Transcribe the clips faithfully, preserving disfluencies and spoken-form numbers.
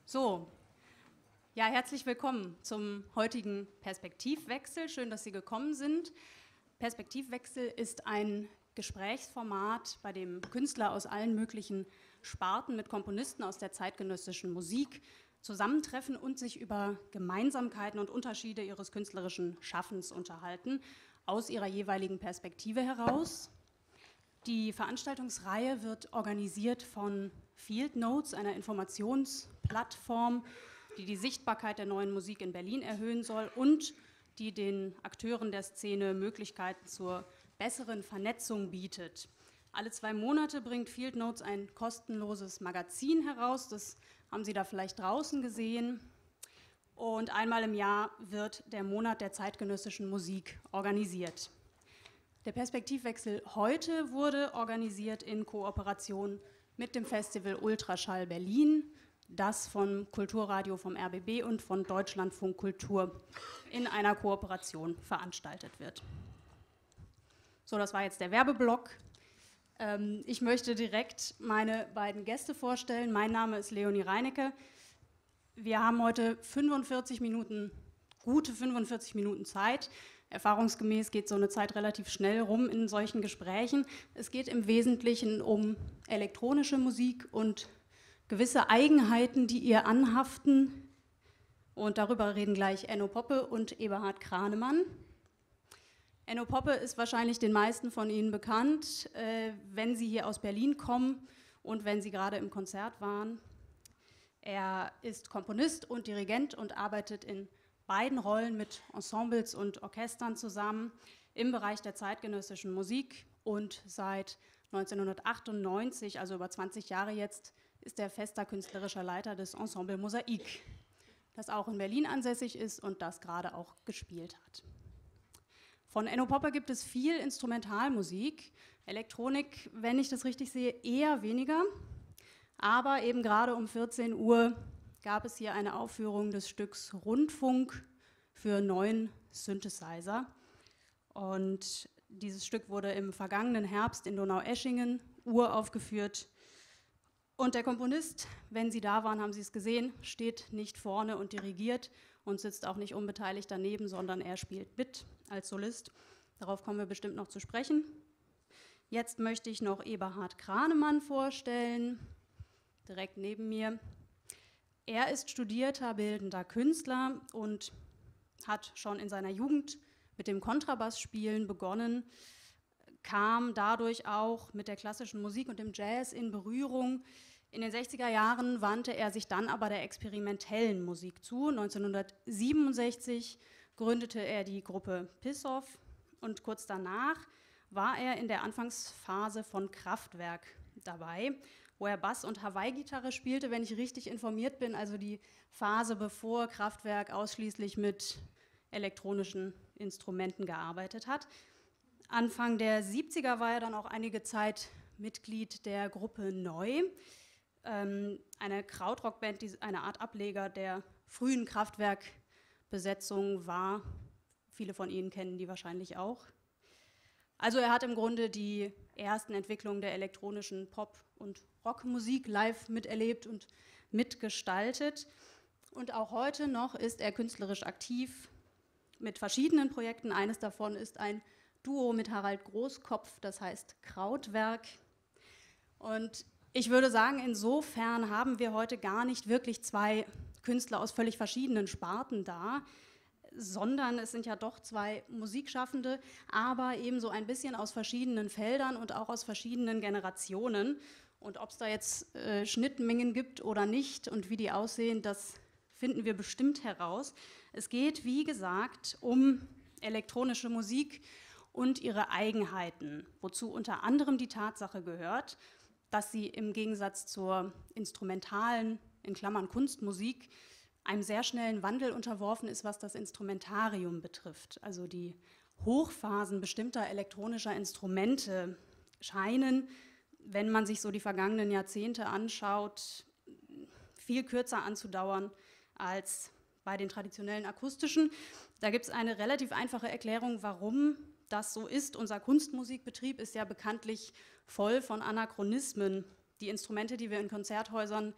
So, ja, herzlich willkommen zum heutigen Perspektivwechsel. Schön, dass Sie gekommen sind. Perspektivwechsel ist ein Gesprächsformat, bei dem Künstler aus allen möglichen Sparten mit Komponisten aus der zeitgenössischen Musik zusammentreffen und sich über Gemeinsamkeiten und Unterschiede ihres künstlerischen Schaffens unterhalten, aus ihrer jeweiligen Perspektive heraus. Die Veranstaltungsreihe wird organisiert von Field Notes, einer Informationsplattform, die die Sichtbarkeit der neuen Musik in Berlin erhöhen soll und die den Akteuren der Szene Möglichkeiten zur besseren Vernetzung bietet. Alle zwei Monate bringt Field Notes ein kostenloses Magazin heraus, das haben Sie da vielleicht draußen gesehen. Und einmal im Jahr wird der Monat der zeitgenössischen Musik organisiert. Der Perspektivwechsel heute wurde organisiert in Kooperation mit dem Festival Ultraschall Berlin, das vom Kulturradio vom R B B und von Deutschlandfunk Kultur in einer Kooperation veranstaltet wird. So, das war jetzt der Werbeblock. Ähm, ich möchte direkt meine beiden Gäste vorstellen. Mein Name ist Leonie Reinecke. Wir haben heute fünfundvierzig Minuten, gute fünfundvierzig Minuten Zeit. Erfahrungsgemäß geht so eine Zeit relativ schnell rum in solchen Gesprächen. Es geht im Wesentlichen um elektronische Musik und gewisse Eigenheiten, die ihr anhaften. Und darüber reden gleich Enno Poppe und Eberhard Kranemann. Enno Poppe ist wahrscheinlich den meisten von Ihnen bekannt, äh, wenn Sie hier aus Berlin kommen und wenn Sie gerade im Konzert waren. Er ist Komponist und Dirigent und arbeitet in beiden Rollen mit Ensembles und Orchestern zusammen im Bereich der zeitgenössischen Musik und seit neunzehnhundertachtundneunzig, also über zwanzig Jahre jetzt, ist er fester künstlerischer Leiter des Ensemble Mosaik, das auch in Berlin ansässig ist und das gerade auch gespielt hat. Von Enno Poppe gibt es viel Instrumentalmusik, Elektronik, wenn ich das richtig sehe, eher weniger, aber eben gerade um vierzehn Uhr gab es hier eine Aufführung des Stücks Rundfunk für neun Synthesizer. Und dieses Stück wurde im vergangenen Herbst in Donaueschingen uraufgeführt. Und der Komponist, wenn Sie da waren, haben Sie es gesehen, steht nicht vorne und dirigiert und sitzt auch nicht unbeteiligt daneben, sondern er spielt mit als Solist. Darauf kommen wir bestimmt noch zu sprechen. Jetzt möchte ich noch Eberhard Kranemann vorstellen, direkt neben mir. Er ist studierter bildender Künstler und hat schon in seiner Jugend mit dem Kontrabassspielen begonnen, kam dadurch auch mit der klassischen Musik und dem Jazz in Berührung. In den sechziger Jahren wandte er sich dann aber der experimentellen Musik zu. neunzehnhundertsiebenundsechzig gründete er die Gruppe Pissoff und kurz danach war er in der Anfangsphase von Kraftwerk dabei, wo er Bass- und Hawaii-Gitarre spielte, wenn ich richtig informiert bin, also die Phase, bevor Kraftwerk ausschließlich mit elektronischen Instrumenten gearbeitet hat. Anfang der siebziger war er dann auch einige Zeit Mitglied der Gruppe Neu, ähm, eine Krautrockband, die eine Art Ableger der frühen Kraftwerk-Besetzung war. Viele von Ihnen kennen die wahrscheinlich auch. Also er hat im Grunde die ersten Entwicklungen der elektronischen Pop- und Rockmusik live miterlebt und mitgestaltet. Und auch heute noch ist er künstlerisch aktiv mit verschiedenen Projekten. Eines davon ist ein Duo mit Harald Großkopf, das heißt Krautwerk. Und ich würde sagen, insofern haben wir heute gar nicht wirklich zwei Künstler aus völlig verschiedenen Sparten da, sondern es sind ja doch zwei Musikschaffende, aber ebenso ein bisschen aus verschiedenen Feldern und auch aus verschiedenen Generationen. Und ob es da jetzt äh, Schnittmengen gibt oder nicht und wie die aussehen, das finden wir bestimmt heraus. Es geht, wie gesagt, um elektronische Musik und ihre Eigenheiten, wozu unter anderem die Tatsache gehört, dass sie im Gegensatz zur instrumentalen, in Klammern Kunstmusik, einem sehr schnellen Wandel unterworfen ist, was das Instrumentarium betrifft. Also die Hochphasen bestimmter elektronischer Instrumente scheinen, wenn man sich so die vergangenen Jahrzehnte anschaut, viel kürzer anzudauern als bei den traditionellen akustischen. Da gibt es eine relativ einfache Erklärung, warum das so ist. Unser Kunstmusikbetrieb ist ja bekanntlich voll von Anachronismen. Die Instrumente, die wir in Konzerthäusern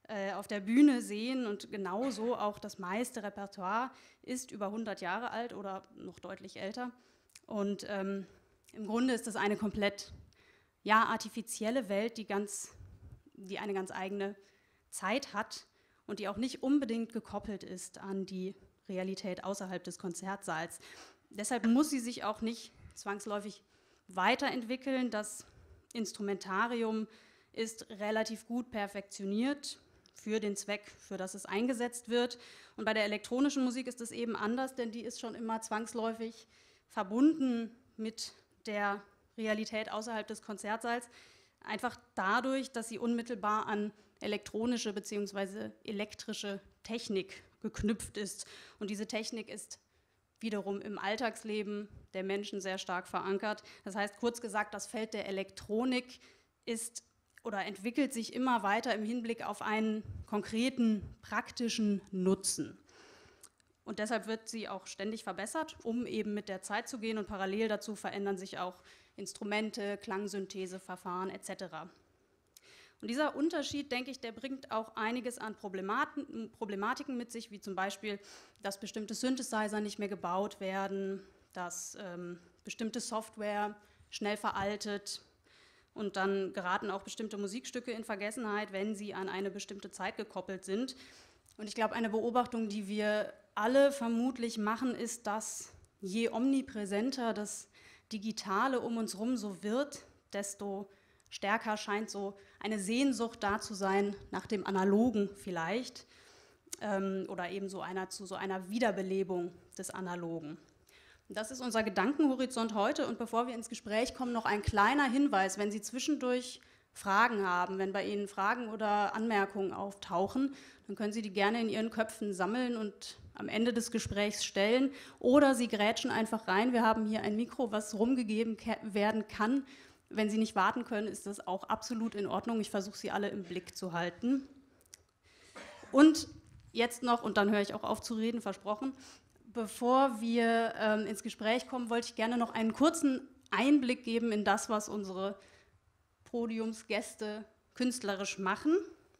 äh, auf der Bühne sehen und genauso auch das meiste Repertoire ist über hundert Jahre alt oder noch deutlich älter. Und ähm, im Grunde ist das eine komplett ja, artifizielle Welt, die, ganz, die eine ganz eigene Zeit hat und die auch nicht unbedingt gekoppelt ist an die Realität außerhalb des Konzertsaals. Deshalb muss sie sich auch nicht zwangsläufig weiterentwickeln. Das Instrumentarium ist relativ gut perfektioniert für den Zweck, für das es eingesetzt wird. Und bei der elektronischen Musik ist es eben anders, denn die ist schon immer zwangsläufig verbunden mit der Realität außerhalb des Konzertsaals, einfach dadurch, dass sie unmittelbar an elektronische bzw. elektrische Technik geknüpft ist. Und diese Technik ist wiederum im Alltagsleben der Menschen sehr stark verankert. Das heißt, kurz gesagt, das Feld der Elektronik ist oder entwickelt sich immer weiter im Hinblick auf einen konkreten, praktischen Nutzen. Und deshalb wird sie auch ständig verbessert, um eben mit der Zeit zu gehen, und parallel dazu verändern sich auch Instrumente, Klangsyntheseverfahren et cetera. Und dieser Unterschied, denke ich, der bringt auch einiges an Problematiken, Problematiken mit sich, wie zum Beispiel, dass bestimmte Synthesizer nicht mehr gebaut werden, dass ähm, bestimmte Software schnell veraltet, und dann geraten auch bestimmte Musikstücke in Vergessenheit, wenn sie an eine bestimmte Zeit gekoppelt sind. Und ich glaube, eine Beobachtung, die wir alle vermutlich machen, ist, dass je omnipräsenter das Digitale um uns herum so wird, desto stärker scheint so eine Sehnsucht da zu sein nach dem Analogen vielleicht, ähm, oder eben so einer, zu so einer Wiederbelebung des Analogen. Das ist unser Gedankenhorizont heute, und bevor wir ins Gespräch kommen, noch ein kleiner Hinweis: Wenn Sie zwischendurch Fragen haben, wenn bei Ihnen Fragen oder Anmerkungen auftauchen, dann können Sie die gerne in Ihren Köpfen sammeln und am Ende des Gesprächs stellen, oder Sie grätschen einfach rein. Wir haben hier ein Mikro, was rumgegeben werden kann. Wenn Sie nicht warten können, ist das auch absolut in Ordnung. Ich versuche, Sie alle im Blick zu halten. Und jetzt noch, und dann höre ich auch auf zu reden, versprochen, bevor wir ähm, ins Gespräch kommen, wollte ich gerne noch einen kurzen Einblick geben in das, was unsere Podiumsgäste künstlerisch machen.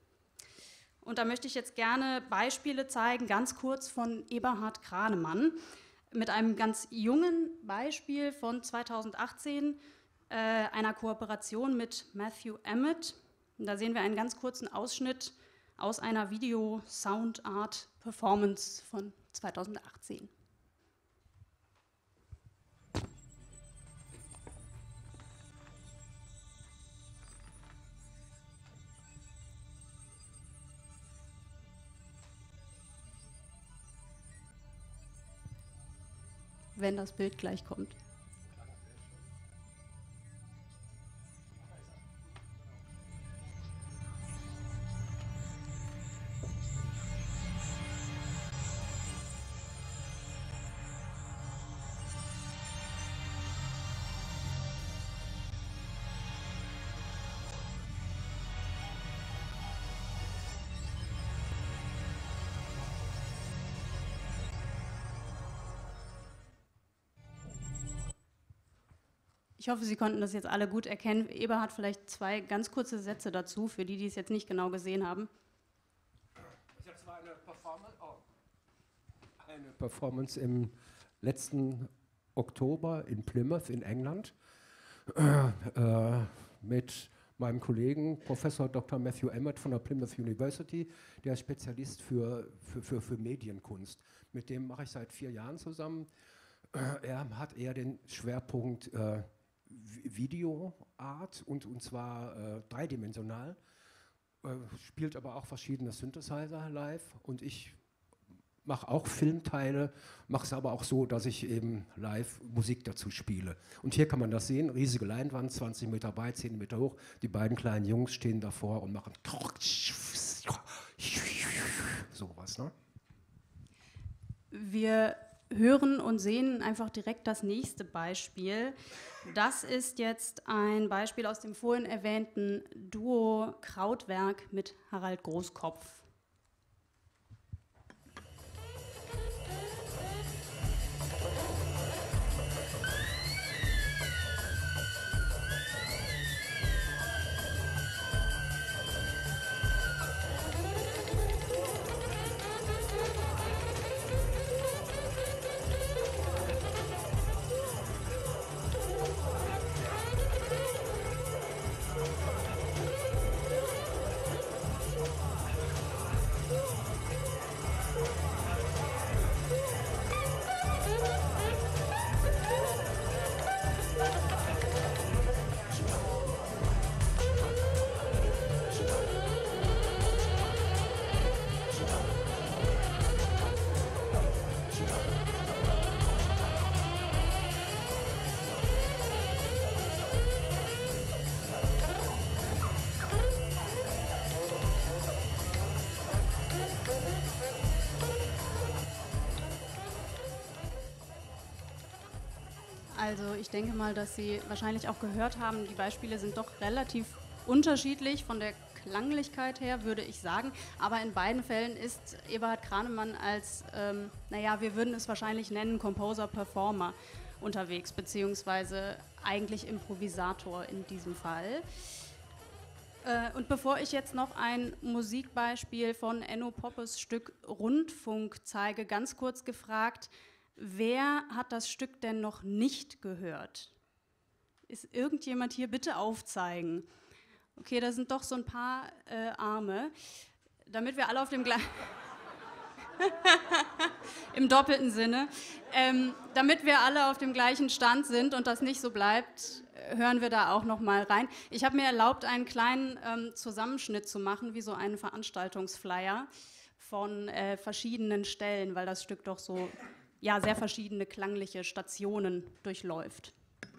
Und da möchte ich jetzt gerne Beispiele zeigen, ganz kurz von Eberhard Kranemann, mit einem ganz jungen Beispiel von zweitausendachtzehn, äh, einer Kooperation mit Matthew Emmett. Und da sehen wir einen ganz kurzen Ausschnitt aus einer Video-Sound-Art-Performance von zweitausendachtzehn. Wenn das Bild gleich kommt. Ich hoffe, Sie konnten das jetzt alle gut erkennen. Eberhard, vielleicht zwei ganz kurze Sätze dazu, für die, die es jetzt nicht genau gesehen haben. Das war eine Performance, oh. eine Performance im letzten Oktober in Plymouth in England äh, äh, mit meinem Kollegen Professor Doktor Matthew Emmett von der Plymouth University, der ist Spezialist für, für, für, für Medienkunst. Mit dem mache ich seit vier Jahren zusammen. Äh, er hat eher den Schwerpunkt äh, Videoart und, und zwar äh, dreidimensional, äh, spielt aber auch verschiedene Synthesizer live, und ich mache auch Filmteile, mache es aber auch so, dass ich eben live Musik dazu spiele. Und hier kann man das sehen, riesige Leinwand, zwanzig Meter breit, zehn Meter hoch, die beiden kleinen Jungs stehen davor und machen sowas, ne? Wir hören und sehen einfach direkt das nächste Beispiel. Das ist jetzt ein Beispiel aus dem vorhin erwähnten Duo Krautwerk mit Harald Großkopf. Also ich denke mal, dass Sie wahrscheinlich auch gehört haben, die Beispiele sind doch relativ unterschiedlich von der Klanglichkeit her, würde ich sagen. Aber in beiden Fällen ist Eberhard Kranemann als, ähm, naja, wir würden es wahrscheinlich nennen, Composer-Performer unterwegs, beziehungsweise eigentlich Improvisator in diesem Fall. Äh, und bevor ich jetzt noch ein Musikbeispiel von Enno Poppes Stück Rundfunk zeige, ganz kurz gefragt, wer hat das Stück denn noch nicht gehört? Ist irgendjemand hier? Bitte aufzeigen. Okay, da sind doch so ein paar äh, Arme, damit wir alle auf dem gleichen... Im doppelten Sinne. Ähm, damit wir alle auf dem gleichen Stand sind und das nicht so bleibt, hören wir da auch noch mal rein. Ich habe mir erlaubt, einen kleinen ähm, Zusammenschnitt zu machen, wie so einen Veranstaltungsflyer von äh, verschiedenen Stellen, weil das Stück doch so ja, sehr verschiedene klangliche Stationen durchläuft.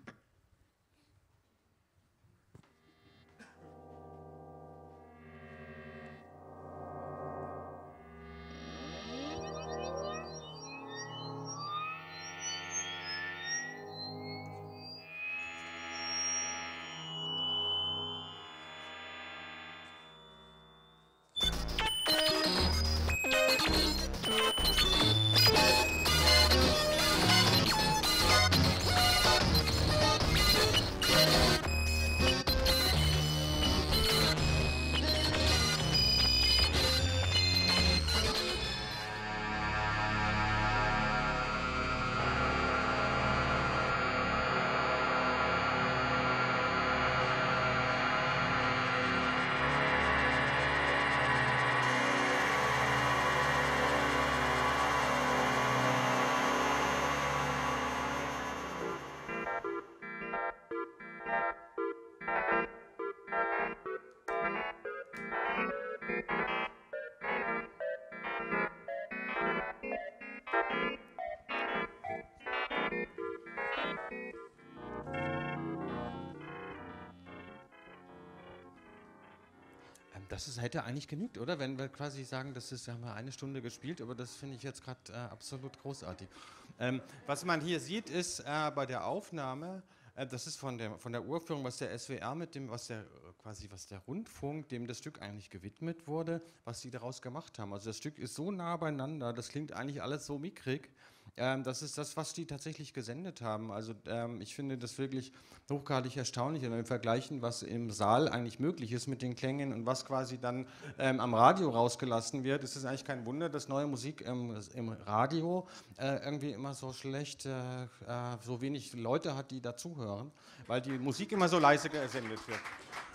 Das ist, hätte eigentlich genügt, oder? Wenn wir quasi sagen, das ist, haben wir eine Stunde gespielt, aber das finde ich jetzt gerade äh, absolut großartig. Ähm, was man hier sieht, ist äh, bei der Aufnahme, äh, das ist von der, von der Urführung, was der S W R mit dem, was der quasi, was der Rundfunk, dem das Stück eigentlich gewidmet wurde, was sie daraus gemacht haben. Also das Stück ist so nah beieinander, das klingt eigentlich alles so mickrig. Ähm, das ist das, was die tatsächlich gesendet haben. Also ähm, ich finde das wirklich hochgradig erstaunlich, wenn wir vergleichen, was im Saal eigentlich möglich ist mit den Klängen und was quasi dann ähm, am Radio rausgelassen wird. Es ist eigentlich kein Wunder, dass neue Musik ähm, im Radio äh, irgendwie immer so schlecht, äh, äh, so wenig Leute hat, die dazuhören, weil die Musik immer so leise gesendet wird.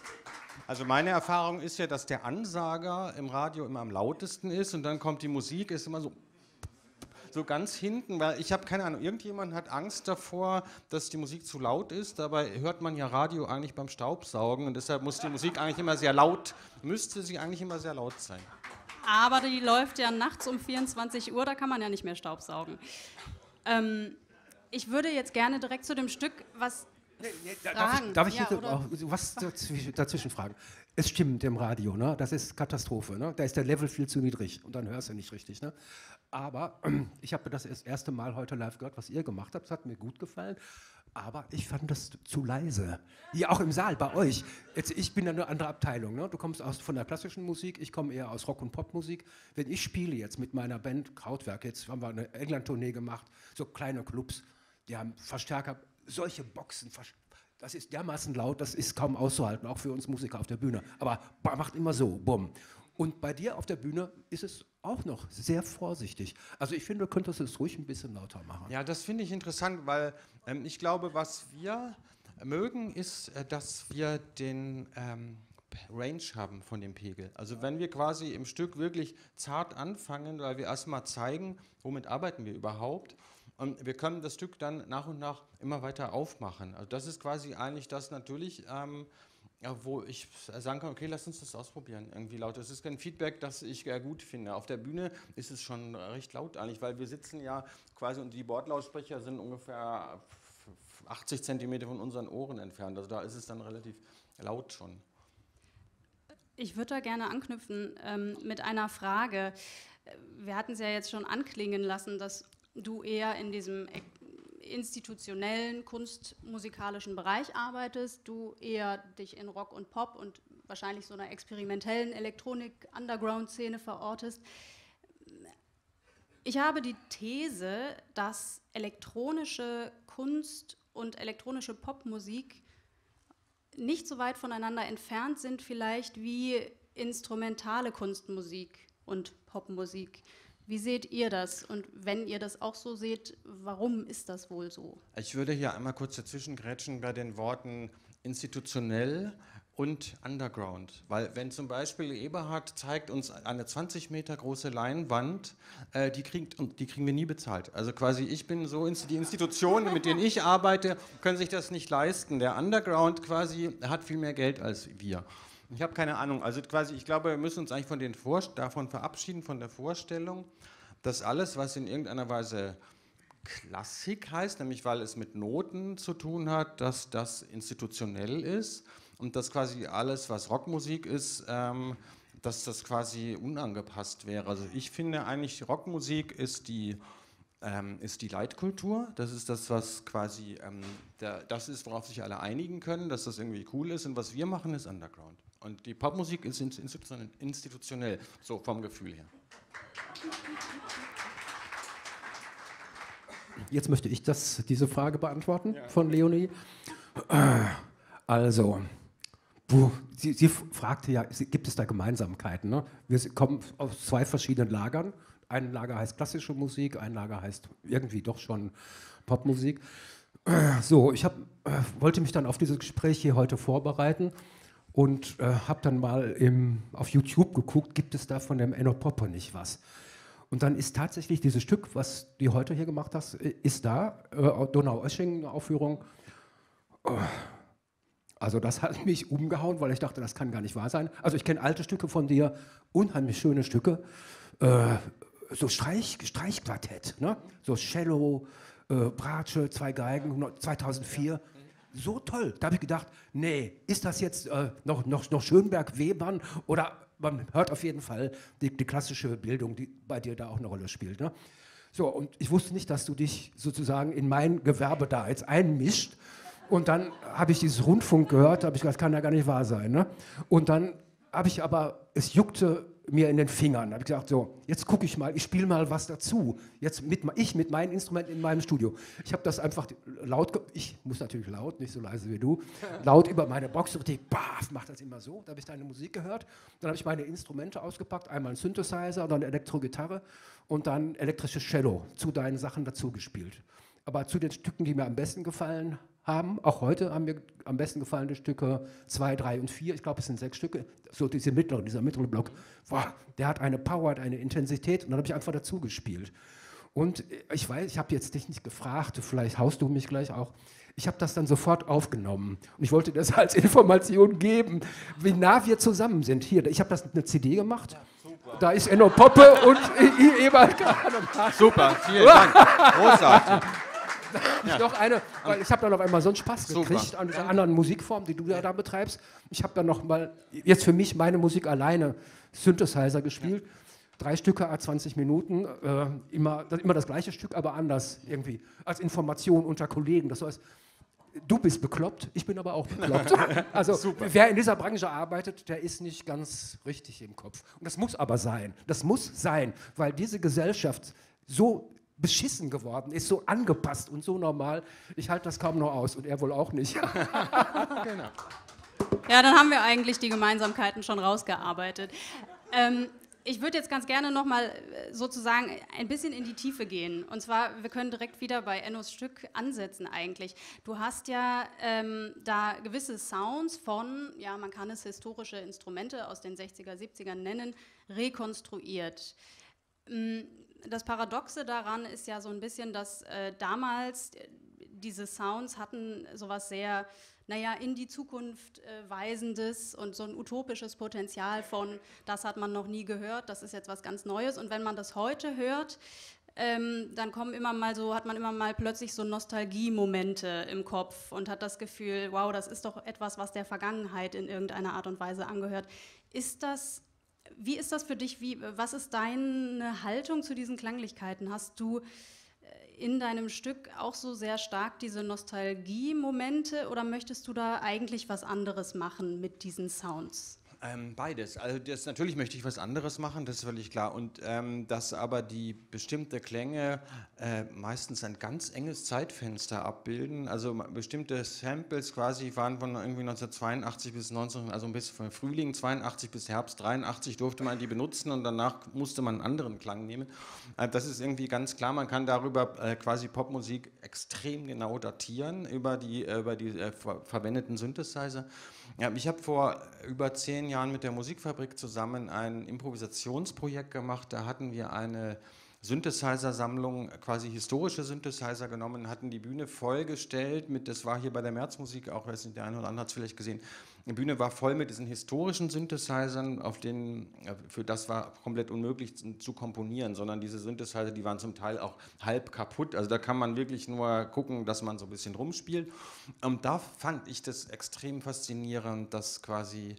Also meine Erfahrung ist ja, dass der Ansager im Radio immer am lautesten ist und dann kommt die Musik, ist immer so... so ganz hinten, weil ich habe keine Ahnung, irgendjemand hat Angst davor, dass die Musik zu laut ist, dabei hört man ja Radio eigentlich beim Staubsaugen und deshalb muss die Musik eigentlich immer sehr laut, müsste sie eigentlich immer sehr laut sein. Aber die läuft ja nachts um vierundzwanzig Uhr, da kann man ja nicht mehr Staubsaugen. Ähm, ich würde jetzt gerne direkt zu dem Stück was fragen. Darf ich, darf ich ja, auch was dazwischen, dazwischen fragen? Es stimmt im Radio, ne? Das ist Katastrophe. Ne? Da ist der Level viel zu niedrig und dann hörst du nicht richtig. Ne? Aber ähm, ich habe das das erste Mal heute live gehört, was ihr gemacht habt. Das hat mir gut gefallen. Aber ich fand das zu leise. Hier auch im Saal, bei euch. Jetzt, ich bin ja eine andere Abteilung. Ne? Du kommst aus, von der klassischen Musik, ich komme eher aus Rock- und Popmusik. Wenn ich spiele jetzt mit meiner Band Krautwerk, jetzt haben wir eine England-Tournee gemacht, so kleine Clubs, die haben Verstärker, solche Boxen, das ist dermaßen laut, das ist kaum auszuhalten, auch für uns Musiker auf der Bühne. Aber macht immer so, bumm. Und bei dir auf der Bühne ist es auch noch sehr vorsichtig. Also ich finde, du könntest es ruhig ein bisschen lauter machen. Ja, das finde ich interessant, weil ähm, ich glaube, was wir mögen, ist, äh, dass wir den ähm, Range haben von dem Pegel. Also wenn wir quasi im Stück wirklich zart anfangen, weil wir erstmal zeigen, womit arbeiten wir überhaupt. Und wir können das Stück dann nach und nach immer weiter aufmachen. Also das ist quasi eigentlich das natürlich, ähm, ja, wo ich sagen kann, okay, lass uns das ausprobieren, irgendwie laut. Das ist kein Feedback, das ich äh, gut finde. Auf der Bühne ist es schon recht laut eigentlich, weil wir sitzen ja quasi und die Bordlautsprecher sind ungefähr achtzig Zentimeter von unseren Ohren entfernt. Also da ist es dann relativ laut schon. Ich würde da gerne anknüpfen ähm, mit einer Frage. Wir hatten es ja jetzt schon anklingen lassen, dass du eher in diesem institutionellen, kunstmusikalischen Bereich arbeitest, du eher dich in Rock und Pop und wahrscheinlich so einer experimentellen Elektronik-Underground-Szene verortest. Ich habe die These, dass elektronische Kunst und elektronische Popmusik nicht so weit voneinander entfernt sind, vielleicht wie instrumentale Kunstmusik und Popmusik. Wie seht ihr das? Und wenn ihr das auch so seht, warum ist das wohl so? Ich würde hier einmal kurz dazwischen grätschen bei den Worten institutionell und Underground. Weil wenn zum Beispiel Eberhard zeigt uns eine zwanzig Meter große Leinwand, äh, die, kriegt, die kriegen wir nie bezahlt. Also quasi ich bin so, die Institutionen, mit denen ich arbeite, können sich das nicht leisten. Der Underground quasi hat viel mehr Geld als wir. Ich habe keine Ahnung, also quasi, ich glaube, wir müssen uns eigentlich von den Vor- davon verabschieden, von der Vorstellung, dass alles, was in irgendeiner Weise Klassik heißt, nämlich weil es mit Noten zu tun hat, dass das institutionell ist und dass quasi alles, was Rockmusik ist, ähm, dass das quasi unangepasst wäre. Also ich finde eigentlich, Rockmusik ist die, ähm, ist die Leitkultur, das ist das, was quasi, ähm, der, das ist, worauf sich alle einigen können, dass das irgendwie cool ist und was wir machen, ist Underground. Und die Popmusik ist institutionell, so vom Gefühl her. Jetzt möchte ich das, diese Frage beantworten ja. von Leonie. Also, wo, sie, sie fragte ja, gibt es da Gemeinsamkeiten? Ne? Wir kommen aus zwei verschiedenen Lagern. Ein Lager heißt klassische Musik, ein Lager heißt irgendwie doch schon Popmusik. So, ich hab, wollte mich dann auf dieses Gespräch hier heute vorbereiten und äh, habe dann mal im, auf YouTube geguckt, gibt es da von dem Enno Poppe nicht was? Und dann ist tatsächlich dieses Stück, was du heute hier gemacht hast, ist da, äh, Donaueschingen-Aufführung. Also das hat mich umgehauen, weil ich dachte, das kann gar nicht wahr sein. Also ich kenne alte Stücke von dir, unheimlich schöne Stücke, äh, so Streich, Streichquartett, ne? So Cello, äh, Bratsche, zwei Geigen, zweitausendvier. So toll. Da habe ich gedacht, nee, ist das jetzt äh, noch, noch, noch Schönberg-Webern oder man hört auf jeden Fall die, die klassische Bildung, die bei dir da auch eine Rolle spielt. Ne? So, und ich wusste nicht, dass du dich sozusagen in mein Gewerbe da jetzt einmischt. Und dann habe ich dieses Rundfunk gehört, habe ich gedacht, das kann ja gar nicht wahr sein. Ne? Und dann habe ich aber, es juckte mir in den Fingern. Da habe ich gesagt, so, jetzt gucke ich mal, ich spiele mal was dazu. Jetzt mit, ich mit meinem Instrument in meinem Studio. Ich habe das einfach laut, ich muss natürlich laut, nicht so leise wie du, laut über meine Box und ich, baf, mach das immer so. Da habe ich deine Musik gehört. Dann habe ich meine Instrumente ausgepackt, einmal ein Synthesizer, dann eine Elektrogitarre und dann elektrisches Cello zu deinen Sachen dazu gespielt. Aber zu den Stücken, die mir am besten gefallen haben, auch heute haben mir am besten gefallene Stücke zwei, drei und vier, ich glaube es sind sechs Stücke, so diese mittlere, dieser mittlere Block, boah, der hat eine Power, hat eine Intensität und dann habe ich einfach dazu gespielt. Und ich weiß, ich habe jetzt dich nicht gefragt, vielleicht haust du mich gleich auch, ich habe das dann sofort aufgenommen und ich wollte das als Information geben, wie nah wir zusammen sind. Hier, ich habe das eine C D gemacht, ja, da ist Enno Poppe und Eberhard Kahn. Super, vielen Dank, großartig. Ja. Noch eine, weil ich habe dann auf einmal so einen Spaß gekriegt Super. An dieser anderen Musikform, die du ja da betreibst. Ich habe dann noch mal, jetzt für mich meine Musik alleine, Synthesizer gespielt. Ja. Drei Stücke, zwanzig Minuten, äh, immer, immer das gleiche Stück, aber anders irgendwie. Als Information unter Kollegen. Das heißt, du bist bekloppt, ich bin aber auch bekloppt. Also Super. Wer in dieser Branche arbeitet, der ist nicht ganz richtig im Kopf. Und das muss aber sein. Das muss sein, weil diese Gesellschaft so beschissen geworden ist, so angepasst und so normal. Ich halte das kaum noch aus und er wohl auch nicht. Genau. Ja, dann haben wir eigentlich die Gemeinsamkeiten schon rausgearbeitet. Ähm, ich würde jetzt ganz gerne noch mal sozusagen ein bisschen in die Tiefe gehen. Und zwar, wir können direkt wieder bei Ennos Stück ansetzen eigentlich. Du hast ja ähm, da gewisse Sounds von, ja, man kann es historische Instrumente aus den sechziger, siebzigern nennen, rekonstruiert. Ähm, Das Paradoxe daran ist ja so ein bisschen, dass äh, damals äh, diese Sounds hatten sowas sehr, naja, in die Zukunft äh, weisendes und so ein utopisches Potenzial von, das hat man noch nie gehört, das ist jetzt was ganz Neues. Und wenn man das heute hört, ähm, dann kommen immer mal so, hat man immer mal plötzlich so Nostalgiemomente im Kopf und hat das Gefühl, wow, das ist doch etwas, was der Vergangenheit in irgendeiner Art und Weise angehört. Ist das Wie ist das für dich? Wie, was ist deine Haltung zu diesen Klanglichkeiten? Hast du in deinem Stück auch so sehr stark diese Nostalgie-Momente oder möchtest du da eigentlich was anderes machen mit diesen Sounds? Ähm, beides. Also das, natürlich möchte ich was anderes machen, das ist völlig klar. Und ähm, dass aber die bestimmte Klänge äh, meistens ein ganz enges Zeitfenster abbilden. Also bestimmte Samples quasi waren von irgendwie neunzehnhundertzweiundachtzig bis neunzehn, also bis von Frühling zweiundachtzig bis Herbst dreiundachtzig durfte man die benutzen und danach musste man einen anderen Klang nehmen. Äh, das ist irgendwie ganz klar. Man kann darüber äh, quasi Popmusik extrem genau datieren über die, äh, über die äh, ver verwendeten Synthesizer. Ja, ich habe vor über zehn Jahren mit der Musikfabrik zusammen ein Improvisationsprojekt gemacht. Da hatten wir eine Synthesizer-Sammlung, quasi historische Synthesizer genommen, hatten die Bühne vollgestellt mit, das war hier bei der Märzmusik auch, weiß nicht, der eine oder andere hat es vielleicht gesehen, die Bühne war voll mit diesen historischen Synthesizern, auf denen, für das war komplett unmöglich zu, zu komponieren, sondern diese Synthesizer, die waren zum Teil auch halb kaputt, also da kann man wirklich nur gucken, dass man so ein bisschen rumspielt. Und da fand ich das extrem faszinierend, dass quasi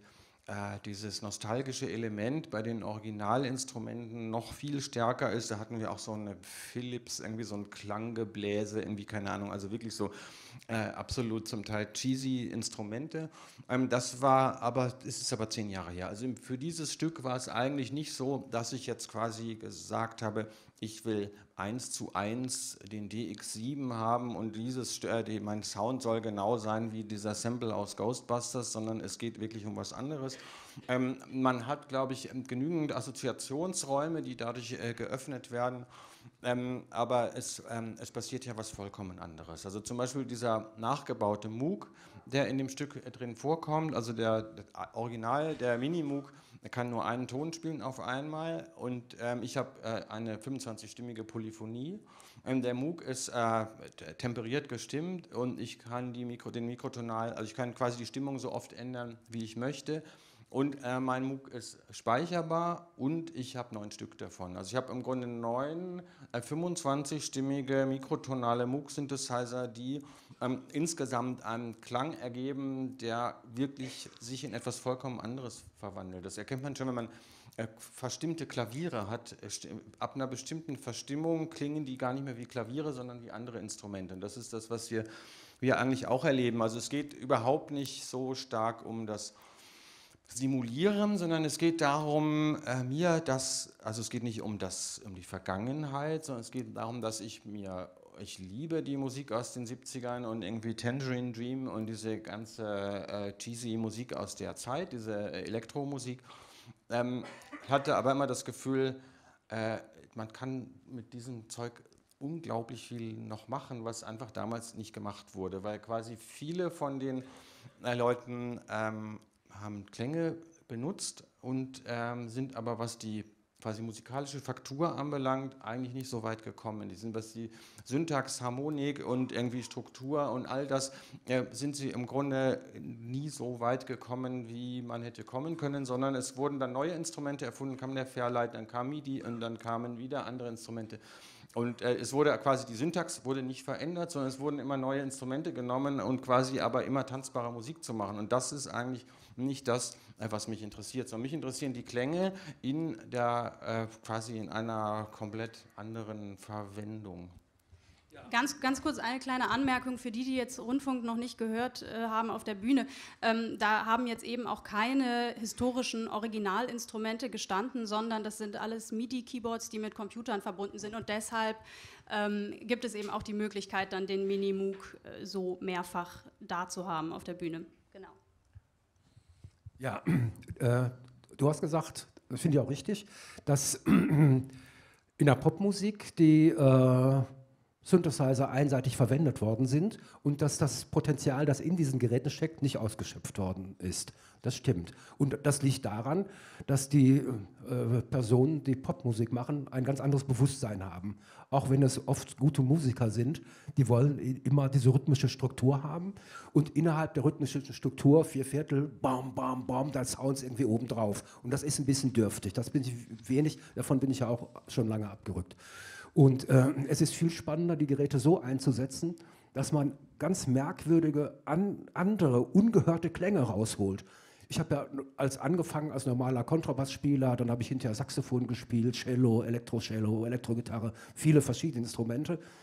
dieses nostalgische Element bei den Originalinstrumenten noch viel stärker ist. Da hatten wir auch so eine Philips, irgendwie so ein Klanggebläse, irgendwie keine Ahnung, also wirklich so äh, absolut zum Teil cheesy Instrumente. Ähm, das war aber, es ist aber zehn Jahre her. Also für dieses Stück war es eigentlich nicht so, dass ich jetzt quasi gesagt habe, ich will eins zu eins den D X sieben haben und dieses, äh, die, mein Sound soll genau sein wie dieser Sample aus Ghostbusters, sondern es geht wirklich um was anderes. Ähm, man hat, glaube ich, genügend Assoziationsräume, die dadurch äh, geöffnet werden, ähm, aber es, ähm, es passiert ja was vollkommen anderes. Also zum Beispiel dieser nachgebaute Moog, der in dem Stück äh, drin vorkommt, also der, der Original, der Mini-Moog, er kann nur einen Ton spielen auf einmal und ähm, ich habe äh, eine fünfundzwanzigstimmige Polyphonie. Ähm, der Moog ist äh, temperiert gestimmt und ich kann die Mikro, den Mikrotonal, also ich kann quasi die Stimmung so oft ändern, wie ich möchte. Und äh, mein Moog ist speicherbar und ich habe neun Stück davon. Also ich habe im Grunde neun äh, fünfundzwanzigstimmige mikrotonale Moog-Synthesizer, die ähm, insgesamt einen Klang ergeben, der wirklich sich in etwas vollkommen anderes verwandelt. Das erkennt man schon, wenn man äh, verstimmte Klaviere hat. Ab einer bestimmten Verstimmung klingen die gar nicht mehr wie Klaviere, sondern wie andere Instrumente. Und das ist das, was wir, wir eigentlich auch erleben. Also es geht überhaupt nicht so stark um das Simulieren, sondern es geht darum, äh, mir das, also es geht nicht um das, um die Vergangenheit, sondern es geht darum, dass ich mir, ich liebe die Musik aus den siebzigern und irgendwie Tangerine Dream und diese ganze äh, cheesy Musik aus der Zeit, diese äh, Elektromusik, ähm, hatte aber immer das Gefühl, äh, man kann mit diesem Zeug unglaublich viel noch machen, was einfach damals nicht gemacht wurde, weil quasi viele von den äh, Leuten ähm, haben Klänge benutzt und ähm, sind aber, was die quasi musikalische Faktur anbelangt, eigentlich nicht so weit gekommen. Die sind, was die Syntax, Harmonik und irgendwie Struktur und all das, äh, sind sie im Grunde nie so weit gekommen, wie man hätte kommen können, sondern es wurden dann neue Instrumente erfunden, kam der Fairlight, dann kam MIDI und dann kamen wieder andere Instrumente. Und äh, es wurde quasi, die Syntax wurde nicht verändert, sondern es wurden immer neue Instrumente genommen und quasi aber immer tanzbare Musik zu machen. Und das ist eigentlich nicht das, äh, was mich interessiert, sondern mich interessieren die Klänge in der, äh, quasi in einer komplett anderen Verwendung. Ganz, ganz kurz eine kleine Anmerkung für die, die jetzt Rundfunk noch nicht gehört äh, haben auf der Bühne. Ähm, da haben jetzt eben auch keine historischen Originalinstrumente gestanden, sondern das sind alles MIDI-Keyboards, die mit Computern verbunden sind. Und deshalb ähm, gibt es eben auch die Möglichkeit, dann den Mini-Moog äh, so mehrfach da zu haben auf der Bühne. Genau. Ja, äh, du hast gesagt, das finde ich auch richtig, dass in der Popmusik die äh, Synthesizer einseitig verwendet worden sind und dass das Potenzial, das in diesen Geräten steckt, nicht ausgeschöpft worden ist. Das stimmt. Und das liegt daran, dass die äh, Personen, die Popmusik machen, ein ganz anderes Bewusstsein haben. Auch wenn es oft gute Musiker sind, die wollen immer diese rhythmische Struktur haben und innerhalb der rhythmischen Struktur vier Viertel, bam, bam, bam, da Sounds irgendwie obendrauf. Und das ist ein bisschen dürftig. Das bin ich wenig, davon bin ich ja auch schon lange abgerückt. Und äh, es ist viel spannender, die Geräte so einzusetzen, dass man ganz merkwürdige, an, andere, ungehörte Klänge rausholt. Ich habe ja als angefangen als normaler Kontrabassspieler, dann habe ich hinterher Saxophon gespielt, Cello, Elektrocello, Elektrogitarre, viele verschiedene Instrumente.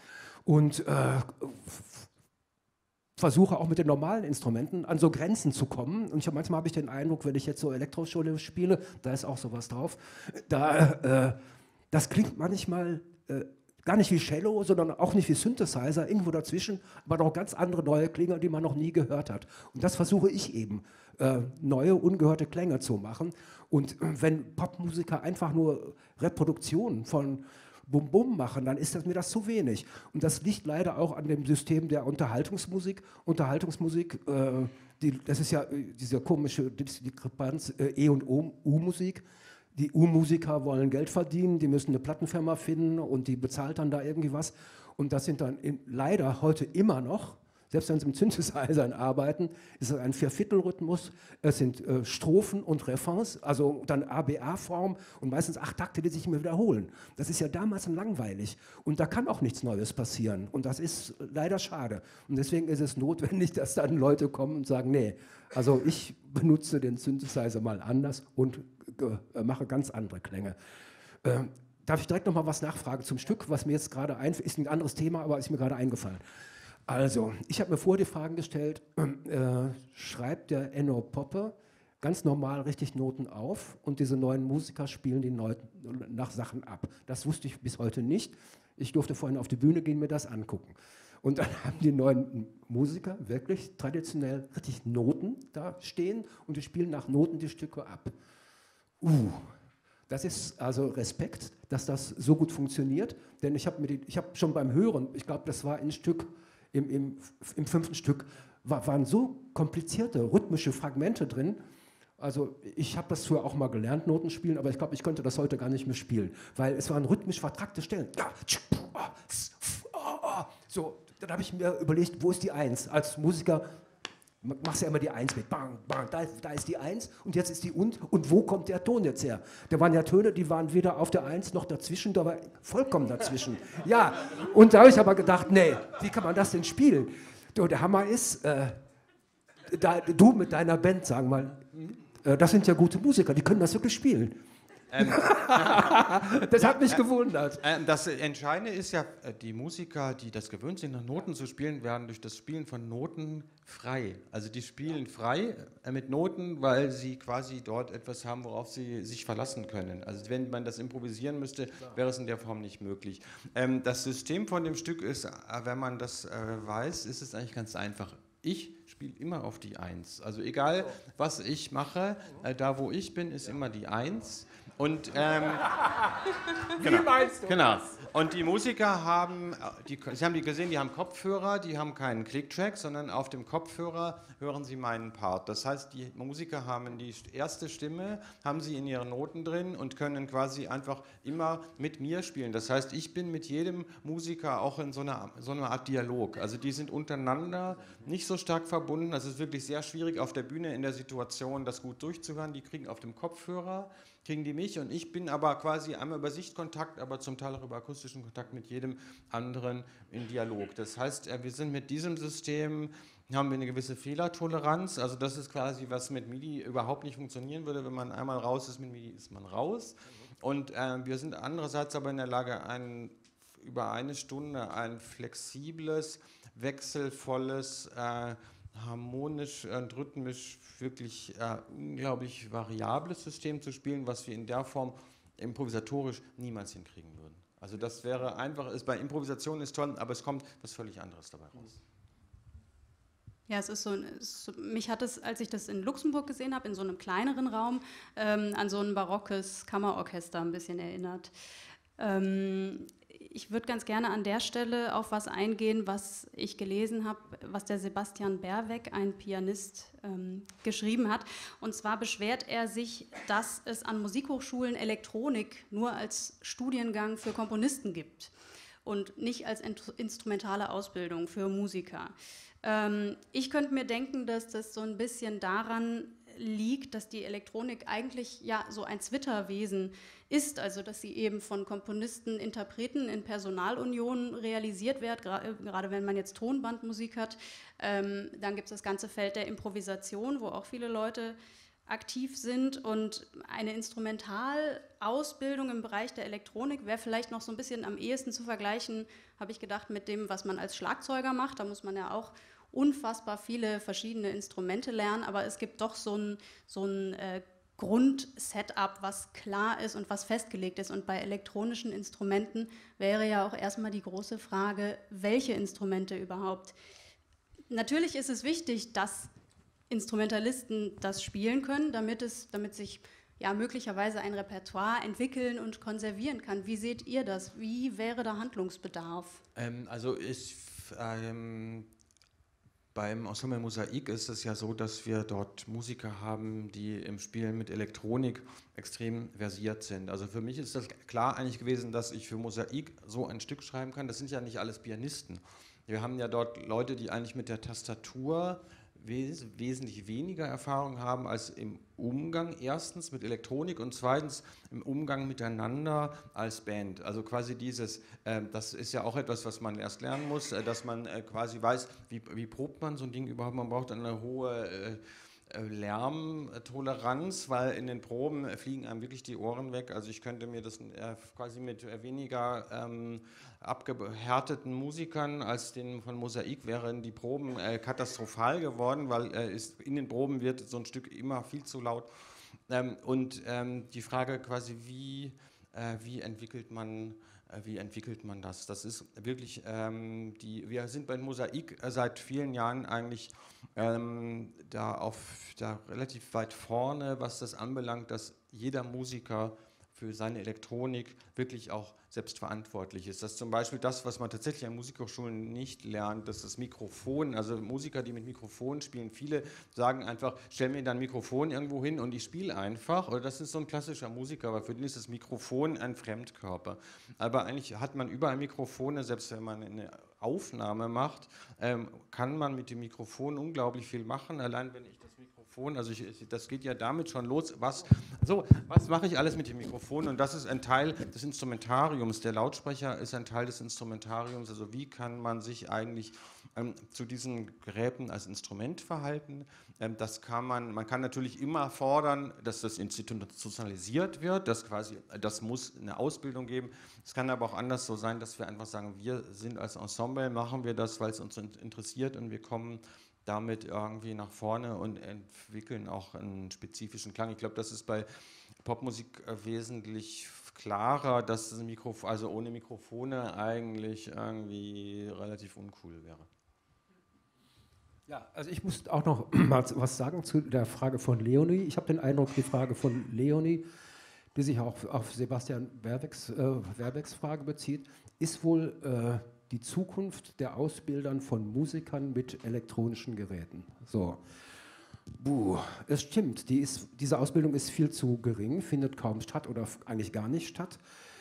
und äh, versuche auch mit den normalen Instrumenten an so Grenzen zu kommen. Und ich hab, manchmal habe ich den Eindruck, wenn ich jetzt so Elektroschule spiele, da ist auch sowas drauf, da, äh, das klingt manchmal äh, gar nicht wie Cello, sondern auch nicht wie Synthesizer, irgendwo dazwischen, aber noch ganz andere neue Klänge, die man noch nie gehört hat. Und das versuche ich eben, äh, neue, ungehörte Klänge zu machen. Und äh, wenn Popmusiker einfach nur Reproduktionen von Bum Bum machen, dann ist das, mir das zu wenig. Und das liegt leider auch an dem System der Unterhaltungsmusik. Unterhaltungsmusik, äh, die, das ist ja äh, diese komische Diskrepanz, äh, E- und U-Musik. Die U-Musiker wollen Geld verdienen, die müssen eine Plattenfirma finden und die bezahlt dann da irgendwie was. Und das sind dann in, leider heute immer noch, selbst wenn sie mit Synthesizern arbeiten, ist es ein Vierviertelrhythmus, es sind äh, Strophen und Refrains, also dann A B A-Form und meistens acht Takte, die sich immer wiederholen. Das ist ja damals langweilig und da kann auch nichts Neues passieren und das ist leider schade. Und deswegen ist es notwendig, dass dann Leute kommen und sagen, nee, also ich benutze den Synthesizer mal anders und äh, mache ganz andere Klänge. Äh, darf ich direkt noch mal was nachfragen zum Stück, was mir jetzt gerade einfällt, ist ein anderes Thema, aber ist mir gerade eingefallen. Also, ich habe mir vorher die Fragen gestellt, äh, schreibt der Enno Poppe ganz normal richtig Noten auf und diese neuen Musiker spielen die neu, nach Sachen ab. Das wusste ich bis heute nicht. Ich durfte vorhin auf die Bühne gehen, mir das angucken. Und dann haben die neuen Musiker wirklich traditionell richtig Noten da stehen und die spielen nach Noten die Stücke ab. Uh, das ist also Respekt, dass das so gut funktioniert, denn ich habe hab schon beim Hören, ich glaube, das war ein Stück, Im, im, im fünften Stück war, waren so komplizierte rhythmische Fragmente drin. Also ich habe das früher auch mal gelernt, Noten spielen, aber ich glaube, ich könnte das heute gar nicht mehr spielen, weil es waren rhythmisch vertrackte Stellen. So, dann habe ich mir überlegt, wo ist die Eins? Als Musiker machst du ja immer die Eins mit. Bang, bang, da, da ist die Eins und jetzt ist die und. Und wo kommt der Ton jetzt her? Da waren ja Töne, die waren weder auf der Eins noch dazwischen, da war vollkommen dazwischen. Ja, und da habe ich aber gedacht, nee, wie kann man das denn spielen? Du, der Hammer ist, äh, da, du mit deiner Band, sagen wir mal, äh, das sind ja gute Musiker, die können das wirklich spielen. Ähm, das hat mich äh, gewundert. Äh, das Entscheidende ist ja, die Musiker, die das gewöhnt sind, nach Noten zu spielen, werden durch das Spielen von Noten frei. Also die spielen frei äh, mit Noten, weil sie quasi dort etwas haben, worauf sie sich verlassen können. Also wenn man das improvisieren müsste, wäre es in der Form nicht möglich. Ähm, das System von dem Stück ist, äh, wenn man das äh, weiß, ist es eigentlich ganz einfach. Ich spiele immer auf die Eins. Also egal, was ich mache, äh, da wo ich bin, ist immer die Eins. Und, ähm, genau, wie meinst du genau. das? Und die Musiker haben, die, Sie haben die gesehen, die haben Kopfhörer, die haben keinen Click-Track, sondern auf dem Kopfhörer hören Sie meinen Part. Das heißt, die Musiker haben die erste Stimme, haben sie in ihren Noten drin und können quasi einfach immer mit mir spielen. Das heißt, ich bin mit jedem Musiker auch in so einer, so einer Art Dialog. Also die sind untereinander nicht so stark verbunden. Das ist wirklich sehr schwierig auf der Bühne in der Situation, das gut durchzuhören. Die kriegen auf dem Kopfhörer, kriegen die mich und ich bin aber quasi einmal über Sichtkontakt, aber zum Teil auch über akustischen Kontakt mit jedem anderen in Dialog. Das heißt, wir sind mit diesem System, haben wir eine gewisse Fehlertoleranz, also das ist quasi, was mit MIDI überhaupt nicht funktionieren würde, wenn man einmal raus ist mit MIDI, ist man raus. Und äh, wir sind andererseits aber in der Lage, ein, über eine Stunde ein flexibles, wechselvolles, äh, harmonisch und rhythmisch wirklich äh, unglaublich variables System zu spielen, was wir in der Form improvisatorisch niemals hinkriegen würden. Also das wäre einfach, ist, bei Improvisation ist toll, aber es kommt was völlig anderes dabei raus. Ja, es ist so, es, mich hat es, als ich das in Luxemburg gesehen habe, in so einem kleineren Raum, ähm, an so ein barockes Kammerorchester ein bisschen erinnert. Ähm, Ich würde ganz gerne an der Stelle auf was eingehen, was ich gelesen habe, was der Sebastian Berweck, ein Pianist, ähm, geschrieben hat. Und zwar beschwert er sich, dass es an Musikhochschulen Elektronik nur als Studiengang für Komponisten gibt und nicht als instrumentale Ausbildung für Musiker. Ähm, ich könnte mir denken, dass das so ein bisschen daran liegt, dass die Elektronik eigentlich ja so ein Zwitterwesen ist, also dass sie eben von Komponisten, Interpreten in Personalunionen realisiert wird, gerade wenn man jetzt Tonbandmusik hat. Ähm, dann gibt es das ganze Feld der Improvisation, wo auch viele Leute aktiv sind und eine Instrumentalausbildung im Bereich der Elektronik wäre vielleicht noch so ein bisschen am ehesten zu vergleichen, habe ich gedacht, mit dem, was man als Schlagzeuger macht. Da muss man ja auch unfassbar viele verschiedene Instrumente lernen, aber es gibt doch so ein, so ein äh, Grundsetup, was klar ist und was festgelegt ist. Und bei elektronischen Instrumenten wäre ja auch erstmal die große Frage, welche Instrumente überhaupt. Natürlich ist es wichtig, dass Instrumentalisten das spielen können, damit, es, damit sich ja möglicherweise ein Repertoire entwickeln und konservieren kann. Wie seht ihr das? Wie wäre da Handlungsbedarf? Ähm, also ich... Ähm Beim Ensemble Mosaik ist es ja so, dass wir dort Musiker haben, die im Spielen mit Elektronik extrem versiert sind. Also für mich ist das klar eigentlich gewesen, dass ich für Mosaik so ein Stück schreiben kann. Das sind ja nicht alles Pianisten. Wir haben ja dort Leute, die eigentlich mit der Tastatur wes wesentlich weniger Erfahrung haben als im Umgang, erstens mit Elektronik und zweitens im Umgang miteinander als Band. Also quasi dieses, äh, das ist ja auch etwas, was man erst lernen muss, äh, dass man äh, quasi weiß, wie, wie probt man so ein Ding überhaupt. Man braucht eine hohe äh, Lärmtoleranz, weil in den Proben fliegen einem wirklich die Ohren weg. Also ich könnte mir das äh, quasi mit weniger ähm, abgehärteten Musikern als den von Mosaik wären die Proben äh, katastrophal geworden, weil äh, ist, in den Proben wird so ein Stück immer viel zu laut. Ähm, und ähm, die Frage quasi, wie, äh, wie entwickelt man Wie entwickelt man das? Das ist wirklich, ähm, die, wir sind bei Mosaik seit vielen Jahren eigentlich ähm, da, auf, da relativ weit vorne, was das anbelangt, dass jeder Musiker für seine Elektronik wirklich auch selbstverantwortlich ist. Das ist zum Beispiel das, was man tatsächlich an Musikhochschulen nicht lernt, dass das Mikrofon, also Musiker, die mit Mikrofon spielen, viele sagen einfach, stell mir dann ein Mikrofon irgendwo hin und ich spiele einfach. Oder das ist so ein klassischer Musiker, aber für den ist das Mikrofon ein Fremdkörper. Aber eigentlich hat man überall Mikrofone, selbst wenn man eine Aufnahme macht, ähm, kann man mit dem Mikrofon unglaublich viel machen. Allein wenn ich das Mikrofon, also ich, das geht ja damit schon los, was, so, was mache ich alles mit dem Mikrofon? Und das ist ein Teil des Instrumentariums. Der Lautsprecher ist ein Teil des Instrumentariums. Also wie kann man sich eigentlich ähm, zu diesen Geräten als Instrument verhalten? Ähm, das kann man, man kann natürlich immer fordern, dass das institutionalisiert wird, dass quasi, das muss eine Ausbildung geben. Es kann aber auch anders so sein, dass wir einfach sagen, wir sind als Ensemble, machen wir das, weil es uns interessiert und wir kommen damit irgendwie nach vorne und entwickeln auch einen spezifischen Klang. Ich glaube, das ist bei Popmusik wesentlich klarer, dass das Mikrofon, also ohne Mikrofone eigentlich irgendwie relativ uncool wäre. Ja, also ich muss auch noch mal was sagen zu der Frage von Leonie. Ich habe den Eindruck, die Frage von Leonie, die sich auch auf Sebastian Werbecks, äh, Werbecks Frage bezieht, ist wohl äh, die Zukunft der Ausbildern von Musikern mit elektronischen Geräten. So. Buh, es stimmt, die ist, diese Ausbildung ist viel zu gering, findet kaum statt oder eigentlich gar nicht statt.